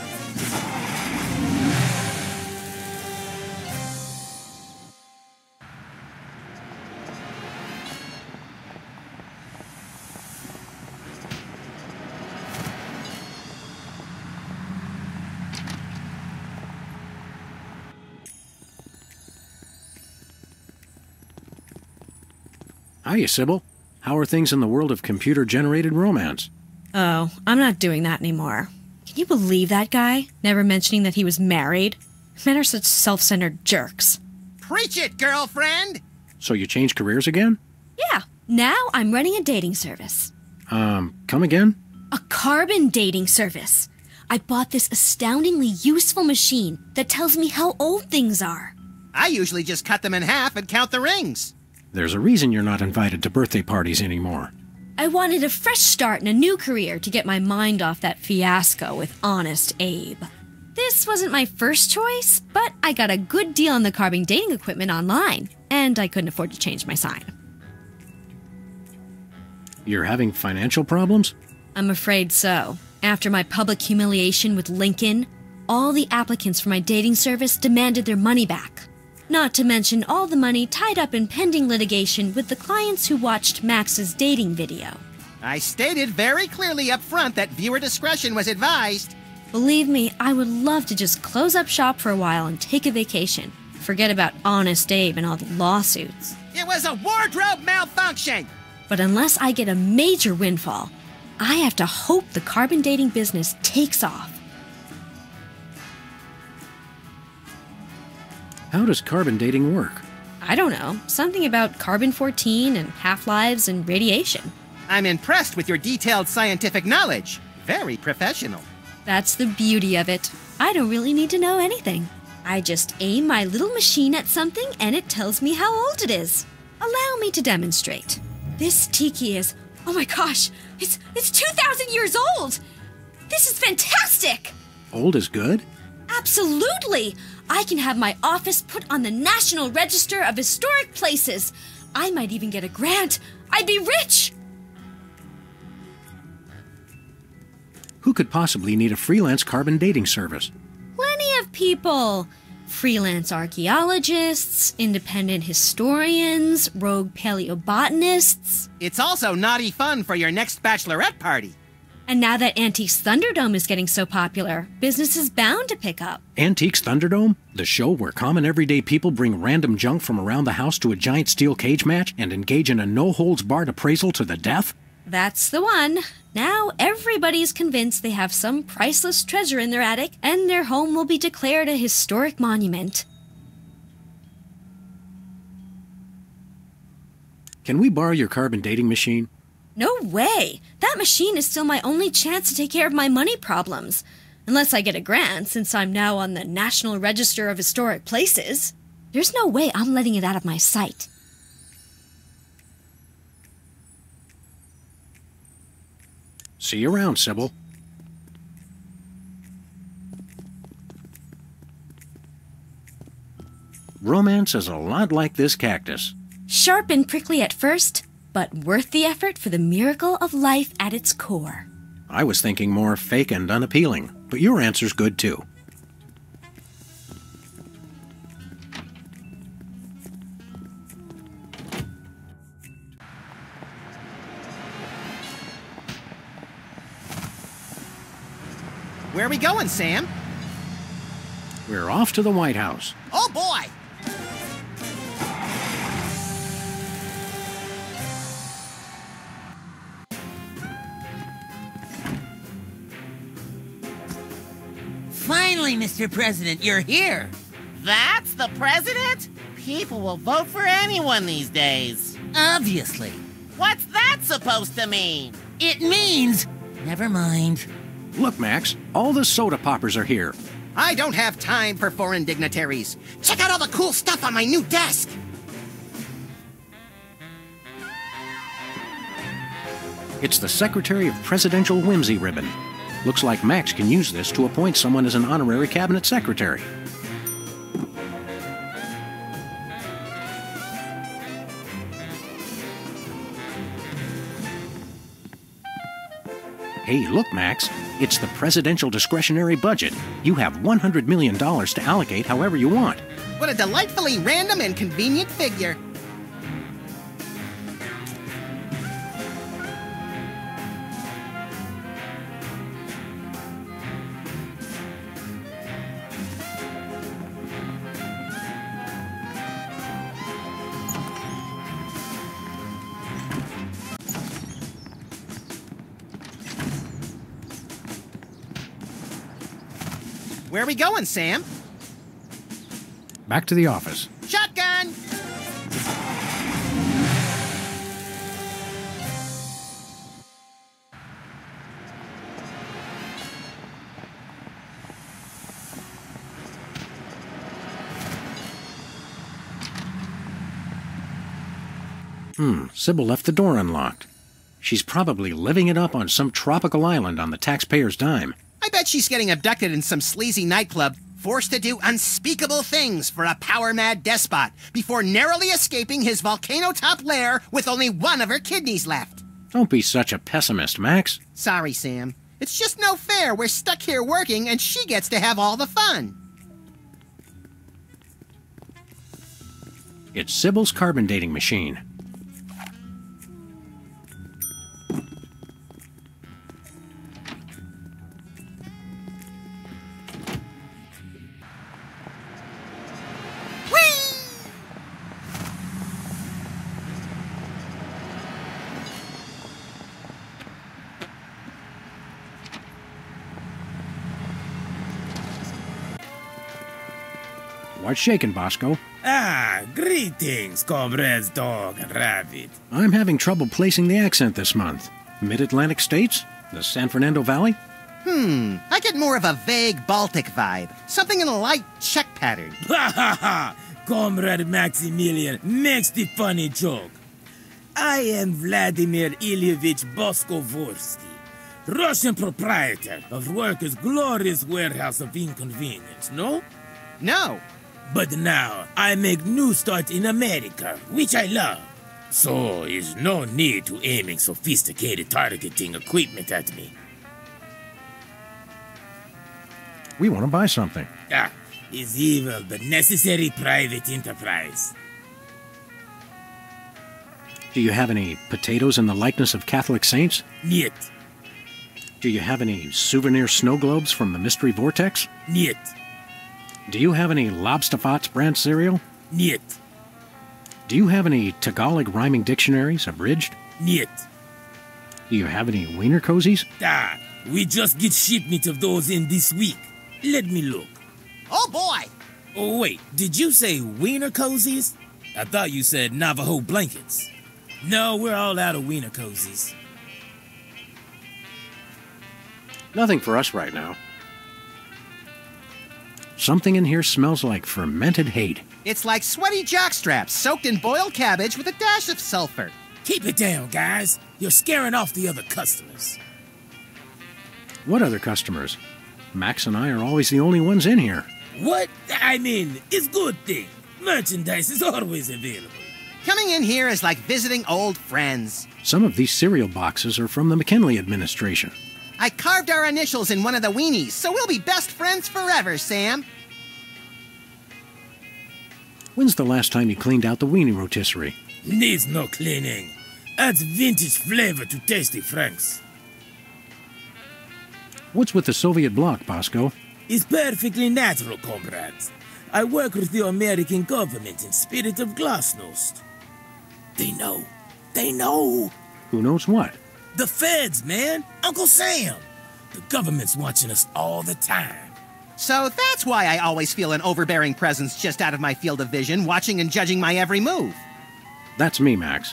Hiya, Sybil. How are things in the world of computer-generated romance? Oh, I'm not doing that anymore. Can you believe that guy? Never mentioning that he was married? Men are such self-centered jerks. Preach it, girlfriend! So you changed careers again? Yeah, now I'm running a dating service. Um, come again? A carbon dating service. I bought this astoundingly useful machine that tells me how old things are. I usually just cut them in half and count the rings. There's a reason you're not invited to birthday parties anymore. I wanted a fresh start in a new career to get my mind off that fiasco with Honest Abe. This wasn't my first choice, but I got a good deal on the carbon dating equipment online, and I couldn't afford to change my sign. You're having financial problems? I'm afraid so. After my public humiliation with Lincoln, all the applicants for my dating service demanded their money back. Not to mention all the money tied up in pending litigation with the clients who watched Max's dating video. I stated very clearly up front that viewer discretion was advised. Believe me, I would love to just close up shop for a while and take a vacation. Forget about Honest Abe and all the lawsuits. It was a wardrobe malfunction! But unless I get a major windfall, I have to hope the carbon dating business takes off. How does carbon dating work? I don't know. Something about carbon fourteen and half-lives and radiation. I'm impressed with your detailed scientific knowledge. Very professional. That's the beauty of it. I don't really need to know anything. I just aim my little machine at something and it tells me how old it is. Allow me to demonstrate. This tiki is, oh my gosh, it's it's two thousand years old! This is fantastic! Old is good? Absolutely! I can have my office put on the National Register of Historic Places. I might even get a grant. I'd be rich! Who could possibly need a freelance carbon dating service? Plenty of people. Freelance archaeologists, independent historians, rogue paleobotanists. It's also naughty fun for your next bachelorette party. And now that Antiques Thunderdome is getting so popular, business is bound to pick up. Antiques Thunderdome? The show where common everyday people bring random junk from around the house to a giant steel cage match and engage in a no-holds-barred appraisal to the death? That's the one. Now everybody's convinced they have some priceless treasure in their attic, and their home will be declared a historic monument. Can we borrow your carbon dating machine? No way! That machine is still my only chance to take care of my money problems. Unless I get a grant, since I'm now on the National Register of Historic Places. There's no way I'm letting it out of my sight. See you around, Sybil. Romance is a lot like this cactus. Sharp and prickly at first, but worth the effort for the miracle of life at its core. I was thinking more fake and unappealing, but your answer's good too. Where are we going, Sam? We're off to the White House. Oh, boy! Finally, Mister President, you're here. That's the president? People will vote for anyone these days. Obviously. What's that supposed to mean? It means... Never mind. Look, Max, all the soda poppers are here. I don't have time for foreign dignitaries. Check out all the cool stuff on my new desk. It's the Secretary of Presidential Whimsy ribbon. Looks like Max can use this to appoint someone as an honorary cabinet secretary. Hey, look, Max. It's the presidential discretionary budget. You have one hundred million dollars to allocate however you want. What a delightfully random and convenient figure. Where are we going, Sam? Back to the office. Shotgun! Hmm, Sybil left the door unlocked. She's probably living it up on some tropical island on the taxpayer's dime. I bet she's getting abducted in some sleazy nightclub, forced to do unspeakable things for a power-mad despot before narrowly escaping his volcano-top lair with only one of her kidneys left. Don't be such a pessimist, Max. Sorry, Sam. It's just no fair. We're stuck here working, and she gets to have all the fun. It's Sybil's carbon dating machine. What's shaking, Bosco? Ah, greetings, comrades Dog and Rabbit. I'm having trouble placing the accent this month. Mid-Atlantic states? The San Fernando Valley? Hmm, I get more of a vague Baltic vibe. Something in a light Czech pattern. Ha ha ha! Comrade Maximilian makes the funny joke. I am Vladimir Ilyevich Boskovorsky, Russian proprietor of Workers' Glorious Warehouse of Inconvenience, no? No. But now, I make new start in America, which I love. So, is no need to aiming sophisticated targeting equipment at me. We want to buy something. Ah, is evil but necessary private enterprise. Do you have any potatoes in the likeness of Catholic saints? Niet. Do you have any souvenir snow globes from the Mystery Vortex? Niet. Do you have any Lobsterfots brand cereal? Niet. Do you have any Tagalog rhyming dictionaries, abridged? Niet. Do you have any wiener cozies? Ah, we just get shipment of those in this week. Let me look. Oh boy! Oh wait, did you say wiener cozies? I thought you said Navajo blankets. No, we're all out of wiener cozies. Nothing for us right now. Something in here smells like fermented hate. It's like sweaty jockstraps soaked in boiled cabbage with a dash of sulfur. Keep it down, guys. You're scaring off the other customers. What other customers? Max and I are always the only ones in here. What? I mean, it's good thing. Merchandise is always available. Coming in here is like visiting old friends. Some of these cereal boxes are from the McKinley administration. I carved our initials in one of the weenies, so we'll be best friends forever, Sam. When's the last time you cleaned out the weenie rotisserie? Needs no cleaning. Adds vintage flavor to tasty Franks. What's with the Soviet bloc, Bosco? It's perfectly natural, comrades. I work with the American government in spirit of glasnost. They know. They know. Who knows what? The feds, man. Uncle Sam. The government's watching us all the time. So that's why I always feel an overbearing presence just out of my field of vision, watching and judging my every move. That's me, Max.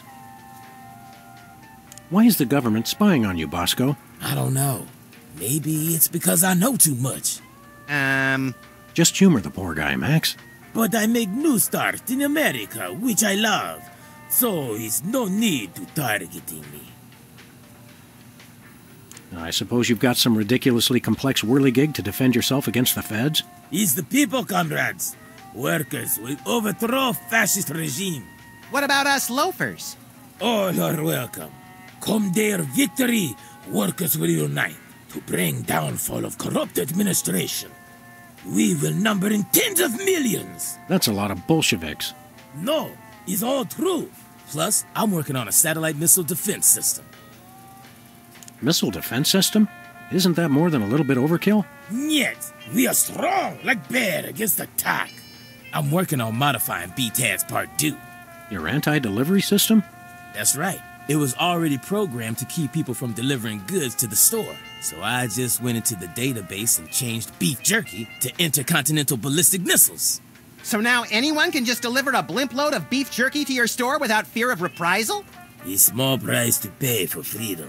Why is the government spying on you, Bosco? I don't know. Maybe it's because I know too much. Um... Just humor the poor guy, Max. But I make new start in America, which I love. So it's no need to targeting me. I suppose you've got some ridiculously complex whirligig to defend yourself against the feds? It's the people, comrades. Workers will overthrow fascist regime. What about us loafers? All are welcome. Come their victory, workers will unite to bring downfall of corrupt administration. We will number in tens of millions. That's a lot of Bolsheviks. No, it's all true. Plus, I'm working on a satellite missile defense system. Missile defense system? Isn't that more than a little bit overkill? Yet, we are strong like bear against attack. I'm working on modifying B T A D's Part two. Your anti-delivery system? That's right. It was already programmed to keep people from delivering goods to the store. So I just went into the database and changed beef jerky to intercontinental ballistic missiles. So now anyone can just deliver a blimp load of beef jerky to your store without fear of reprisal? A small price to pay for freedom.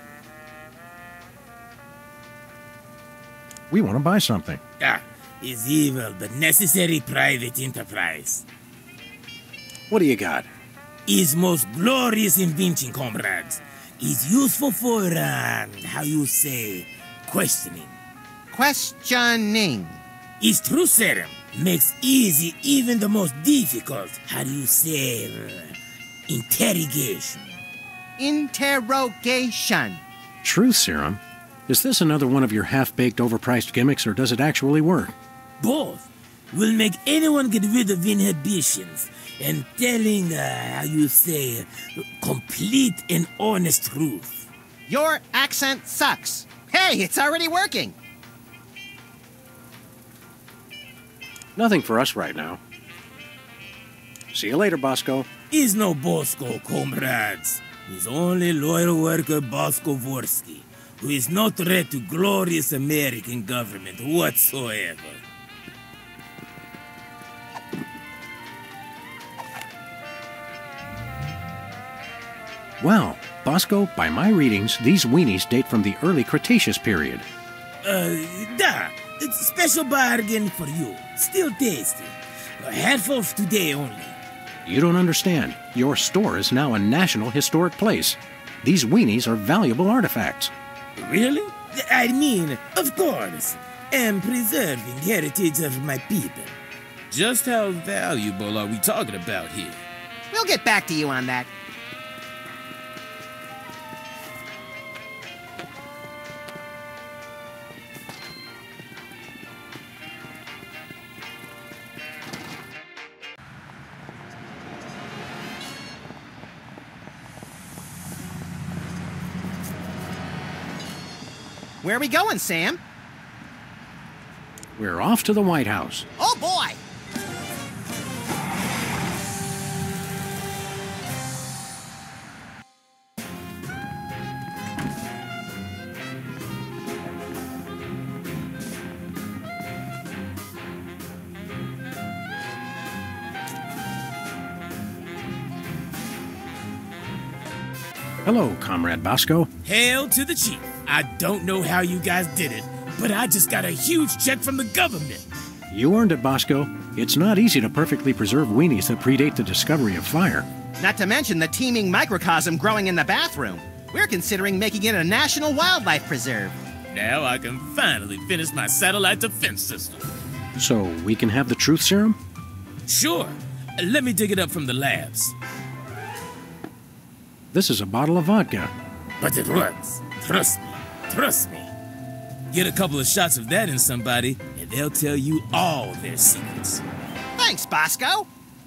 We want to buy something. Ah, it's evil but necessary private enterprise. What do you got? Is most glorious invention, comrades. Is useful for, uh, how you say, questioning. Questioning. Is true serum. Makes easy even the most difficult, how do you say, uh, interrogation. Interrogation. Truth serum? Is this another one of your half-baked, overpriced gimmicks, or does it actually work? Both. will make anyone get rid of inhibitions and telling, uh, how you say, complete and honest truth. Your accent sucks. Hey, it's already working. Nothing for us right now. See you later, Bosco. He's no Bosco, comrades. He's only loyal worker Bosco Vorsky, who is no threat to glorious American government whatsoever. Well, Bosco, by my readings, these weenies date from the early Cretaceous period. Uh, da. It's a special bargain for you. Still tasty. A handful for today only. You don't understand. Your store is now a national historic place. These weenies are valuable artifacts. Really? I mean, of course. I'm preserving heritage of my people. Just how valuable are we talking about here? We'll get back to you on that. Where are we going, Sam? We're off to the White House. Oh, boy! Hello, Comrade Bosco. Hail to the chief. I don't know how you guys did it, but I just got a huge check from the government. You earned it, Bosco. It's not easy to perfectly preserve weenies that predate the discovery of fire. Not to mention the teeming microcosm growing in the bathroom. We're considering making it a national wildlife preserve. Now I can finally finish my satellite defense system. So we can have the truth serum? Sure. Let me dig it up from the labs. This is a bottle of vodka. But it works. Trust me. Trust me. Get a couple of shots of that in somebody, and they'll tell you all their secrets. Thanks, Bosco.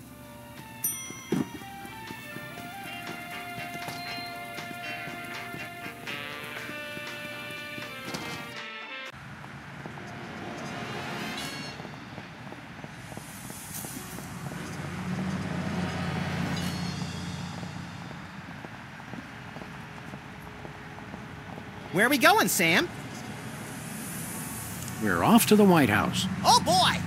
Where are we going, Sam? We're off to the White House. Oh, boy!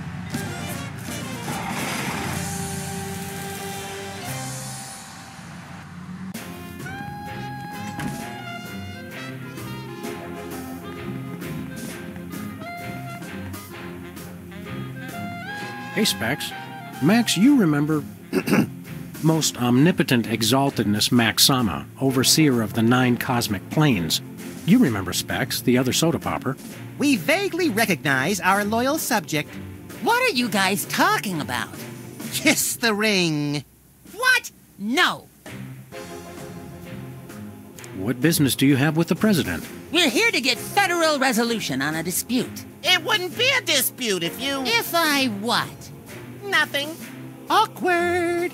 Hey, Specs. Max, you remember... Most omnipotent exaltedness Max Sama, overseer of the nine cosmic planes. You remember Specs, the other soda popper. We vaguely recognize our loyal subject. What are you guys talking about? Kiss the ring. What? No. What business do you have with the president? We're here to get federal resolution on a dispute. It wouldn't be a dispute if you... If I what? Nothing. Awkward.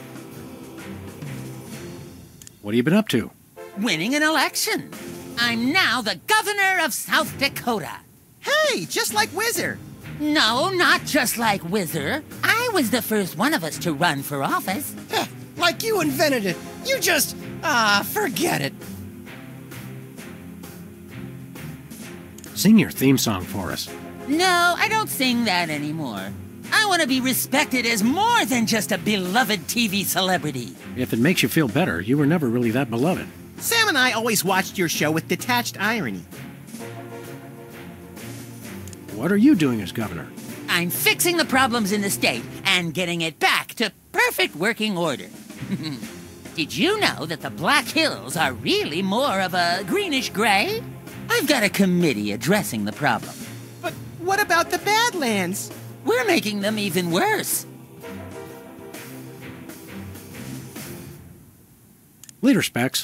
What have you been up to? Winning an election. I'm now the governor of South Dakota. Hey, just like Whizzer. No, not just like Whizzer. I was the first one of us to run for office. Like you invented it. You just... Ah, forget it. Sing your theme song for us. No, I don't sing that anymore. I want to be respected as more than just a beloved T V celebrity. If it makes you feel better, you were never really that beloved. Sam and I always watched your show with detached irony. What are you doing as governor? I'm fixing the problems in the state and getting it back to perfect working order. Did you know that the Black Hills are really more of a greenish gray? I've got a committee addressing the problem. But what about the Badlands? We're making them even worse. Later, Specs.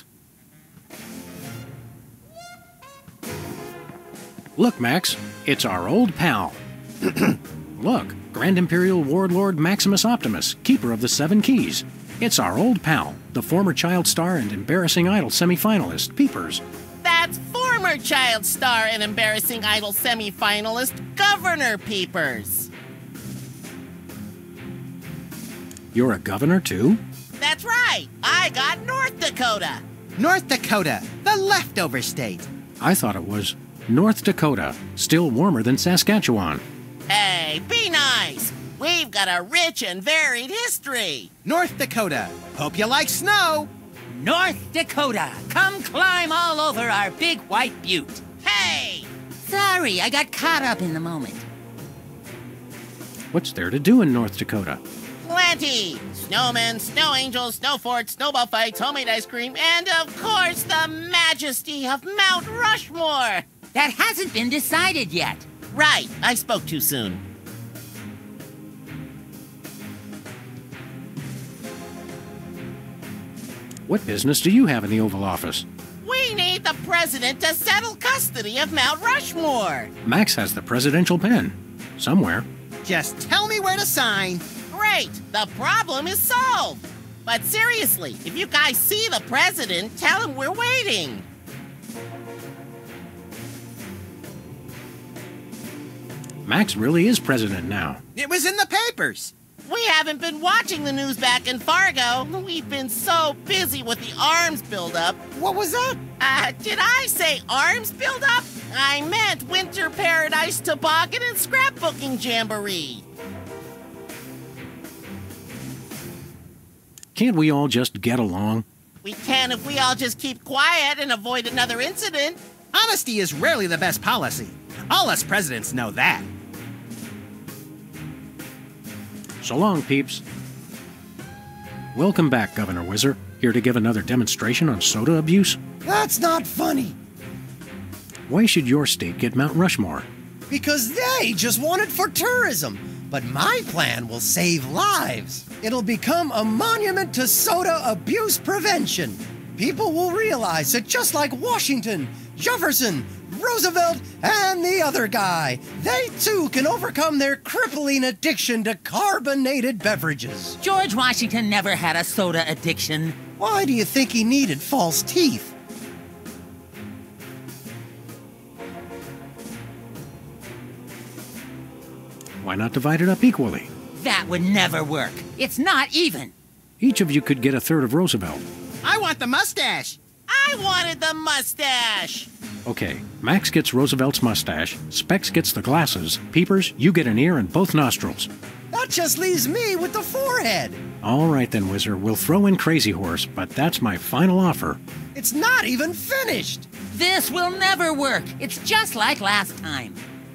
Look, Max, it's our old pal. Look, Grand Imperial Warlord Maximus Optimus, keeper of the Seven Keys. It's our old pal, the former child star and embarrassing idol semifinalist, Peepers. That's former child star and embarrassing idol semifinalist, Governor Peepers. You're a governor, too? That's right. I got North Dakota. North Dakota, the leftover state. I thought it was North Dakota, still warmer than Saskatchewan. Hey, be nice. We've got a rich and varied history. North Dakota, hope you like snow. North Dakota, come climb all over our big white butte. Hey! Sorry, I got caught up in the moment. What's there to do in North Dakota? Plenty! Snowmen, snow angels, snow forts, snowball fights, homemade ice cream, and of course the majesty of Mount Rushmore! That hasn't been decided yet. Right, I spoke too soon. What business do you have in the Oval Office? We need the president to settle custody of Mount Rushmore! Max has the presidential pen. Somewhere. Just tell me where to sign. Great! The problem is solved! But seriously, if you guys see the president, tell him we're waiting! Max really is president now. It was in the papers. We haven't been watching the news back in Fargo. We've been so busy with the arms buildup. What was that? Uh, did I say arms buildup? I meant Winter Paradise Toboggan and Scrapbooking Jamboree. Can't we all just get along? We can if we all just keep quiet and avoid another incident. Honesty is rarely the best policy. All us presidents know that. So long, peeps. Welcome back, Governor Whizzer. Here to give another demonstration on soda abuse? That's not funny. Why should your state get Mount Rushmore? Because they just want it for tourism. But my plan will save lives. It'll become a monument to soda abuse prevention. People will realize that just like Washington, Jefferson, Roosevelt, and the other guy, they too can overcome their crippling addiction to carbonated beverages. George Washington never had a soda addiction. Why do you think he needed false teeth? Why not divide it up equally? That would never work. It's not even. Each of you could get a third of Roosevelt. I want the mustache. I wanted the mustache. Okay, Max gets Roosevelt's mustache, Specs gets the glasses, Peepers, you get an ear and both nostrils. That just leaves me with the forehead. All right then, Whizzer, we'll throw in Crazy Horse, but that's my final offer. It's not even finished. This will never work. It's just like last time.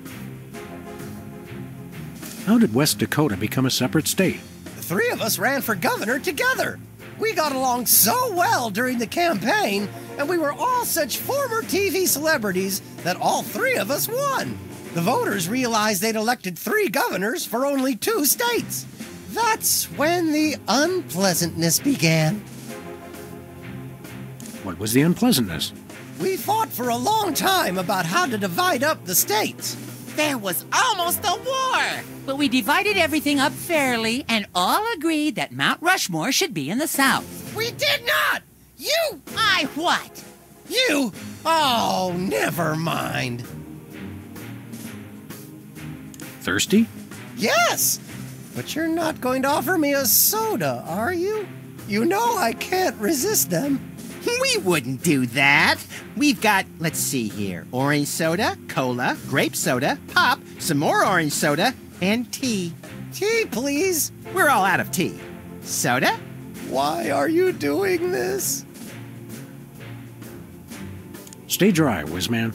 How did West Dakota become a separate state? The three of us ran for governor together. We got along so well during the campaign, and we were all such former T V celebrities that all three of us won. The voters realized they'd elected three governors for only two states. That's when the unpleasantness began. What was the unpleasantness? We fought for a long time about how to divide up the states. There was almost a war! But we divided everything up fairly and all agreed that Mount Rushmore should be in the South. We did not! You! I what? You? Oh, never mind. Thirsty? Yes! But you're not going to offer me a soda, are you? You know I can't resist them. We wouldn't do that. We've got, let's see here, orange soda, cola, grape soda, pop, some more orange soda, and tea. Tea, please. We're all out of tea. Soda? Why are you doing this? Stay dry, Whizman.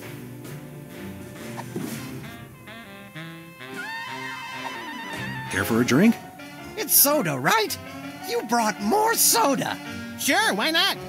Care for a drink? It's soda, right? You brought more soda. Sure, why not?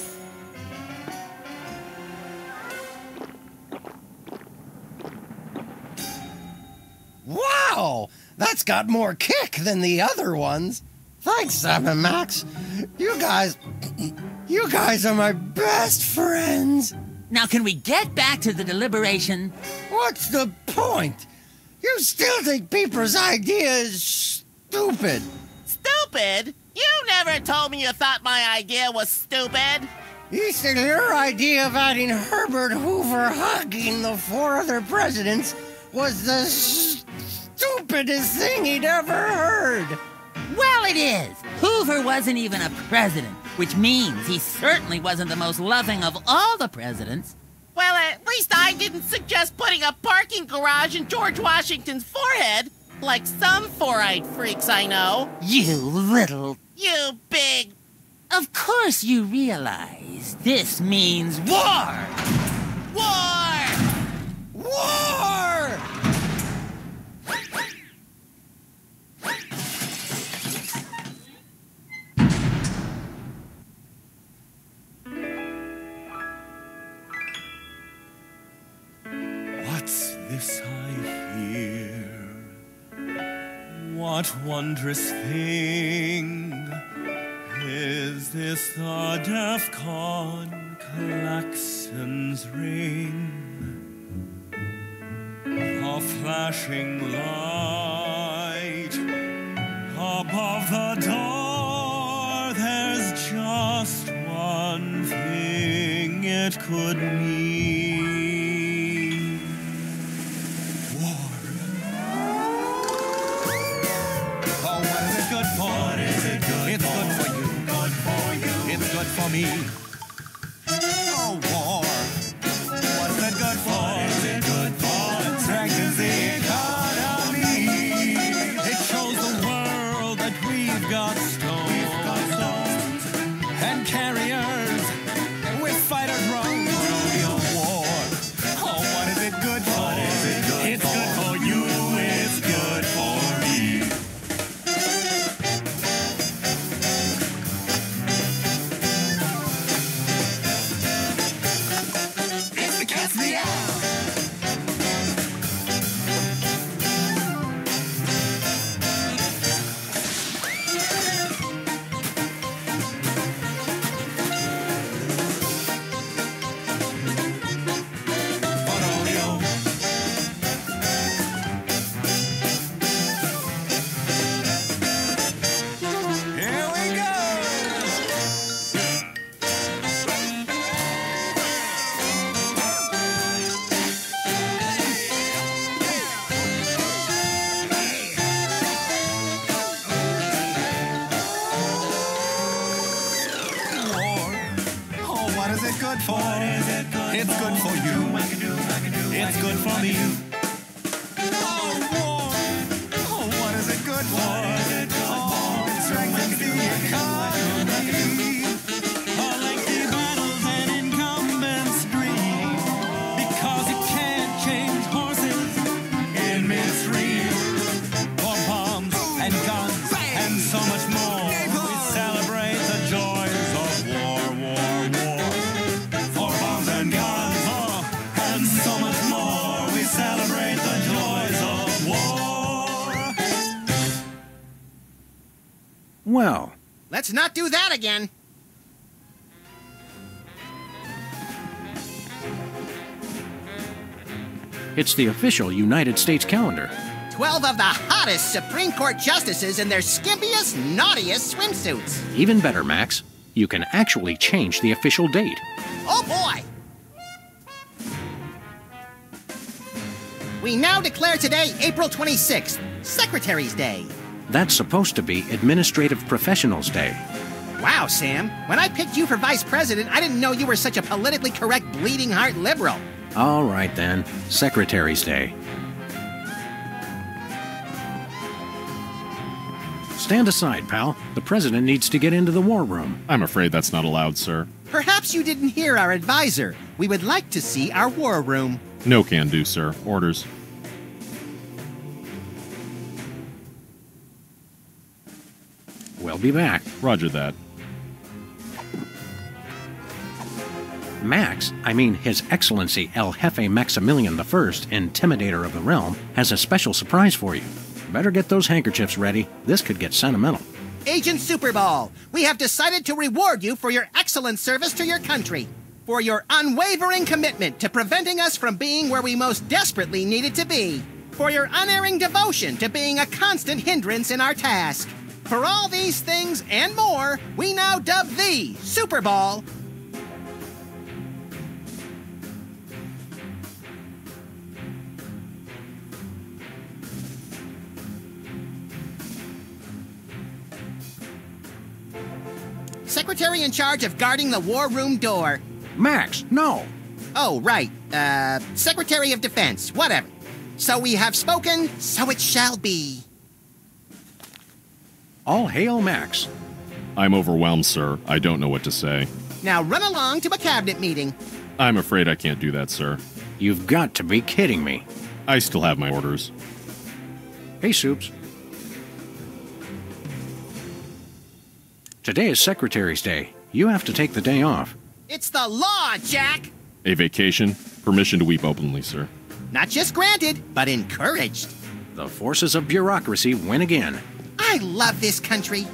Wow! That's got more kick than the other ones. Thanks, Sam and Max. You guys... You guys are my best friends. Now can we get back to the deliberation? What's the point? You still think Peeper's idea is stupid? Stupid? You never told me you thought my idea was stupid. You said your idea of adding Herbert Hoover hugging the four other presidents was the stupidest thing he'd ever heard. Well, it is. Hoover wasn't even a president, which means he certainly wasn't the most loving of all the presidents. Well, at least I didn't suggest putting a parking garage in George Washington's forehead, like some four-eyed freaks I know. You little... You big... Of course you realize this means war! War! War! What's this I hear? What wondrous thing is this? The DEFCON klaxons ring, a flashing light above the door. There's just one thing it could mean. For me. Oh, war. What's it good for? What is it good for? It strengthens the economy. It shows the world that we've got stones, we've got stones and carriers with fighter drones. Rodeo war. Oh, what is it good for? What is it good it's for? Good for you. It's good for me. Good for? What is it good it's for? Good for you. I can do, I can do, it's good for me. Oh, war. Oh, what is it good for? What is it good oh, for? It strengthens the economy. All lengthy battles and incumbents dream, because you can't change horses in midstream. For bombs and guns and so much more, we celebrate the joys of war, war, war. And guns, oh, and so much more. We celebrate the joys of war. Well, let's not do that again. it's the official United States calendar. Twelve of the hottest Supreme Court justices in their skimpiest, naughtiest swimsuits. Even better, Max. You can actually change the official date. Oh, boy! We now declare today April twenty-sixth, Secretary's Day. That's supposed to be Administrative Professionals Day. Wow, Sam. When I picked you for vice president, I didn't know you were such a politically correct bleeding heart liberal. All right, then. Secretary's Day. Stand aside, pal. The president needs to get into the war room. I'm afraid that's not allowed, sir. Perhaps you didn't hear our advisor. We would like to see our war room. No can do, sir. Orders. We'll be back. Roger that. Max, I mean His Excellency El Jefe Maximilian the First, Intimidator of the Realm, has a special surprise for you. Better get those handkerchiefs ready. This could get sentimental. Agent Superball, we have decided to reward you for your excellent service to your country, for your unwavering commitment to preventing us from being where we most desperately needed to be. for your unerring devotion to being a constant hindrance in our task. For all these things and more, we now dub thee Super Ball. Secretary in charge of guarding the war room door. Max, no. Oh, right. Uh, Secretary of Defense, whatever. So we have spoken, so it shall be. All hail Max. I'm overwhelmed, sir. I don't know what to say. Now run along to a cabinet meeting. I'm afraid I can't do that, sir. You've got to be kidding me. I still have my orders. Hey, Soups. Today is Secretary's Day. You have to take the day off. It's the law, Jack! A vacation? Permission to weep openly, sir. Not just granted, but encouraged. The forces of bureaucracy win again. I love this country.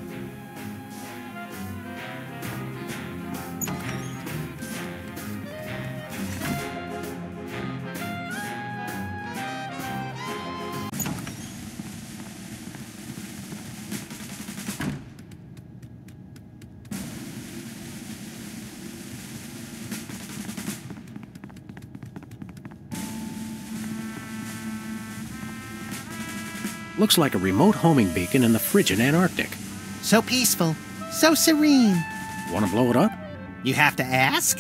Looks like a remote homing beacon in the frigid Antarctic. So peaceful, so serene. Want to blow it up? You have to ask?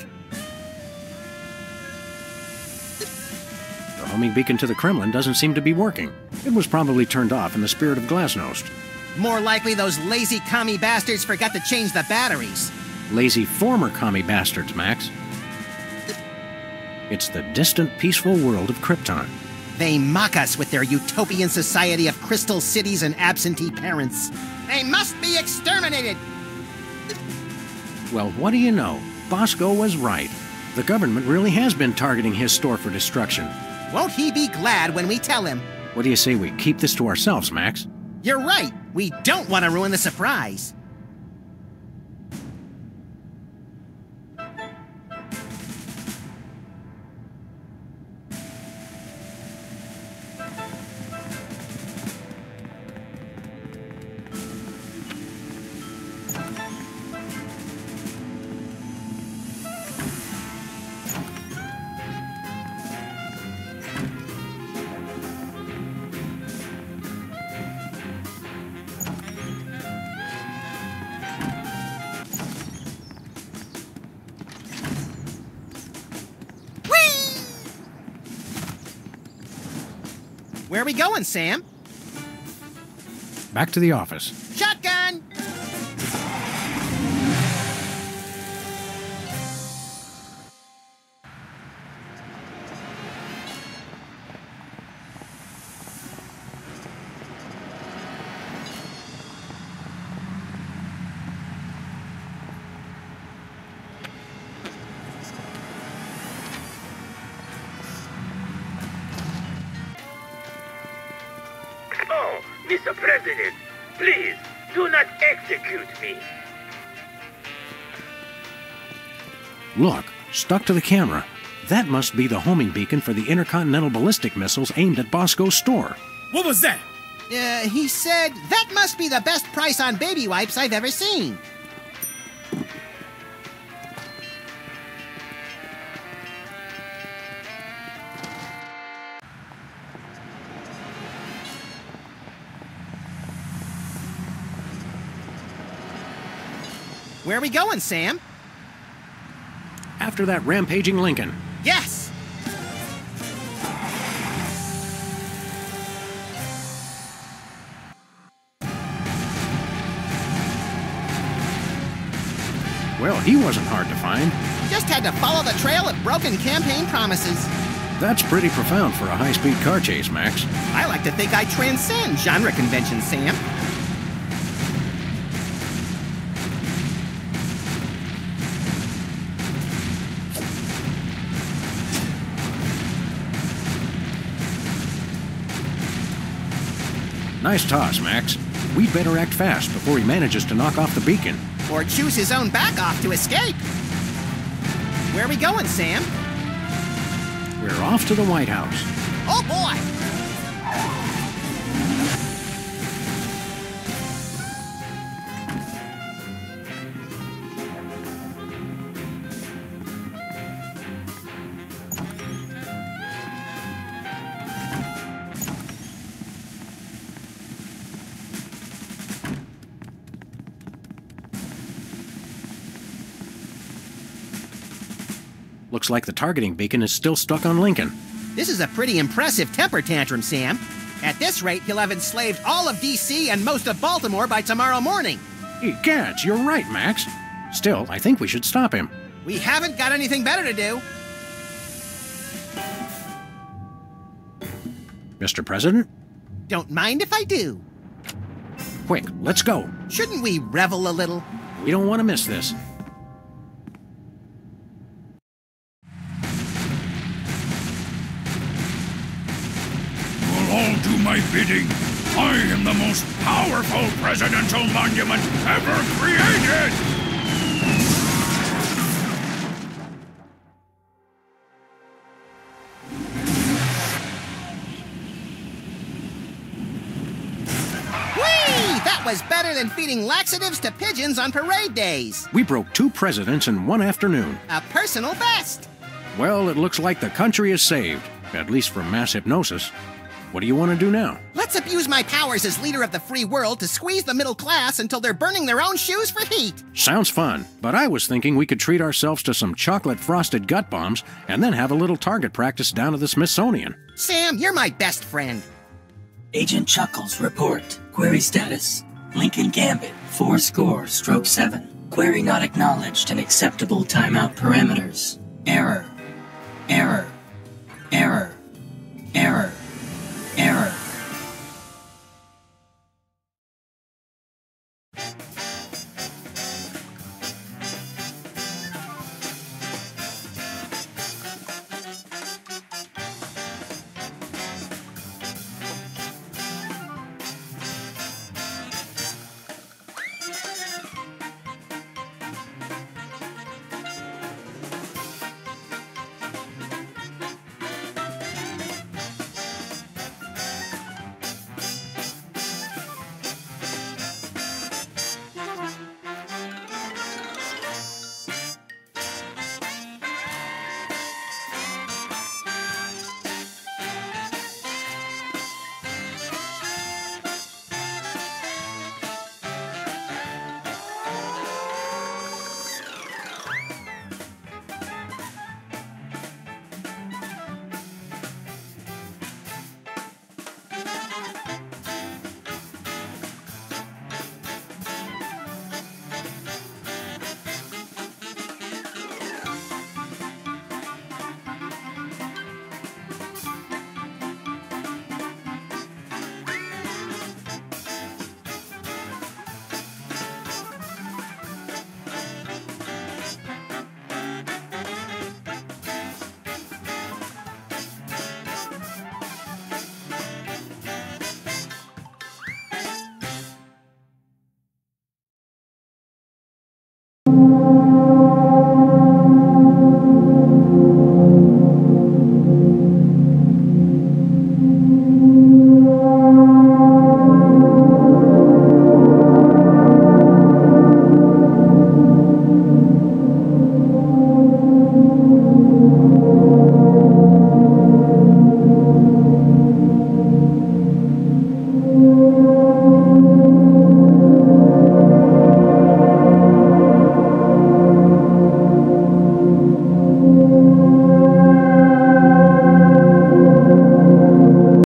The homing beacon to the Kremlin doesn't seem to be working. It was probably turned off in the spirit of Glasnost. More likely those lazy commie bastards forgot to change the batteries. Lazy former commie bastards, Max. It's the distant, peaceful world of Krypton. They mock us with their utopian society of crystal cities and absentee parents. They must be exterminated! Well, what do you know? Bosco was right. The government really has been targeting his store for destruction. Won't he be glad when we tell him? What do you say we keep this to ourselves, Max? You're right. We don't want to ruin the surprise. Where are we going, Sam? Back to the office. Shotgun! Mister President, please, do not execute me. Look, stuck to the camera. That must be the homing beacon for the intercontinental ballistic missiles aimed at Bosco's store. What was that? Uh, he said, that must be the best price on baby wipes I've ever seen. Where are we going, Sam? After that rampaging Lincoln. Yes! Well, he wasn't hard to find. Just had to follow the trail of broken campaign promises. That's pretty profound for a high-speed car chase, Max. I like to think I transcend genre conventions, Sam. Nice toss, Max. We'd better act fast before he manages to knock off the beacon. Or choose his own back off to escape. Where are we going, Sam? We're off to the White House. Oh, boy! looks like the targeting beacon is still stuck on Lincoln. This is a pretty impressive temper tantrum, Sam. At this rate, he'll have enslaved all of D C and most of Baltimore by tomorrow morning. Egads, you're right, Max. Still, I think we should stop him. We haven't got anything better to do. Mister President? Don't mind if I do. Quick, let's go. Shouldn't we revel a little? We don't want to miss this. You'll all do my bidding. I am the most powerful presidential monument ever created! That was better than feeding laxatives to pigeons on parade days. We broke two presidents in one afternoon. A personal best. Well, it looks like the country is saved, at least from mass hypnosis. What do you want to do now? Let's abuse my powers as leader of the free world to squeeze the middle class until they're burning their own shoes for heat. Sounds fun, but I was thinking we could treat ourselves to some chocolate-frosted gut bombs and then have a little target practice down at the Smithsonian. Sam, you're my best friend. Agent Chuckles, report. Query status. Lincoln Gambit, four score, stroke seven. Query not acknowledged and acceptable timeout parameters. Error. Error. Error.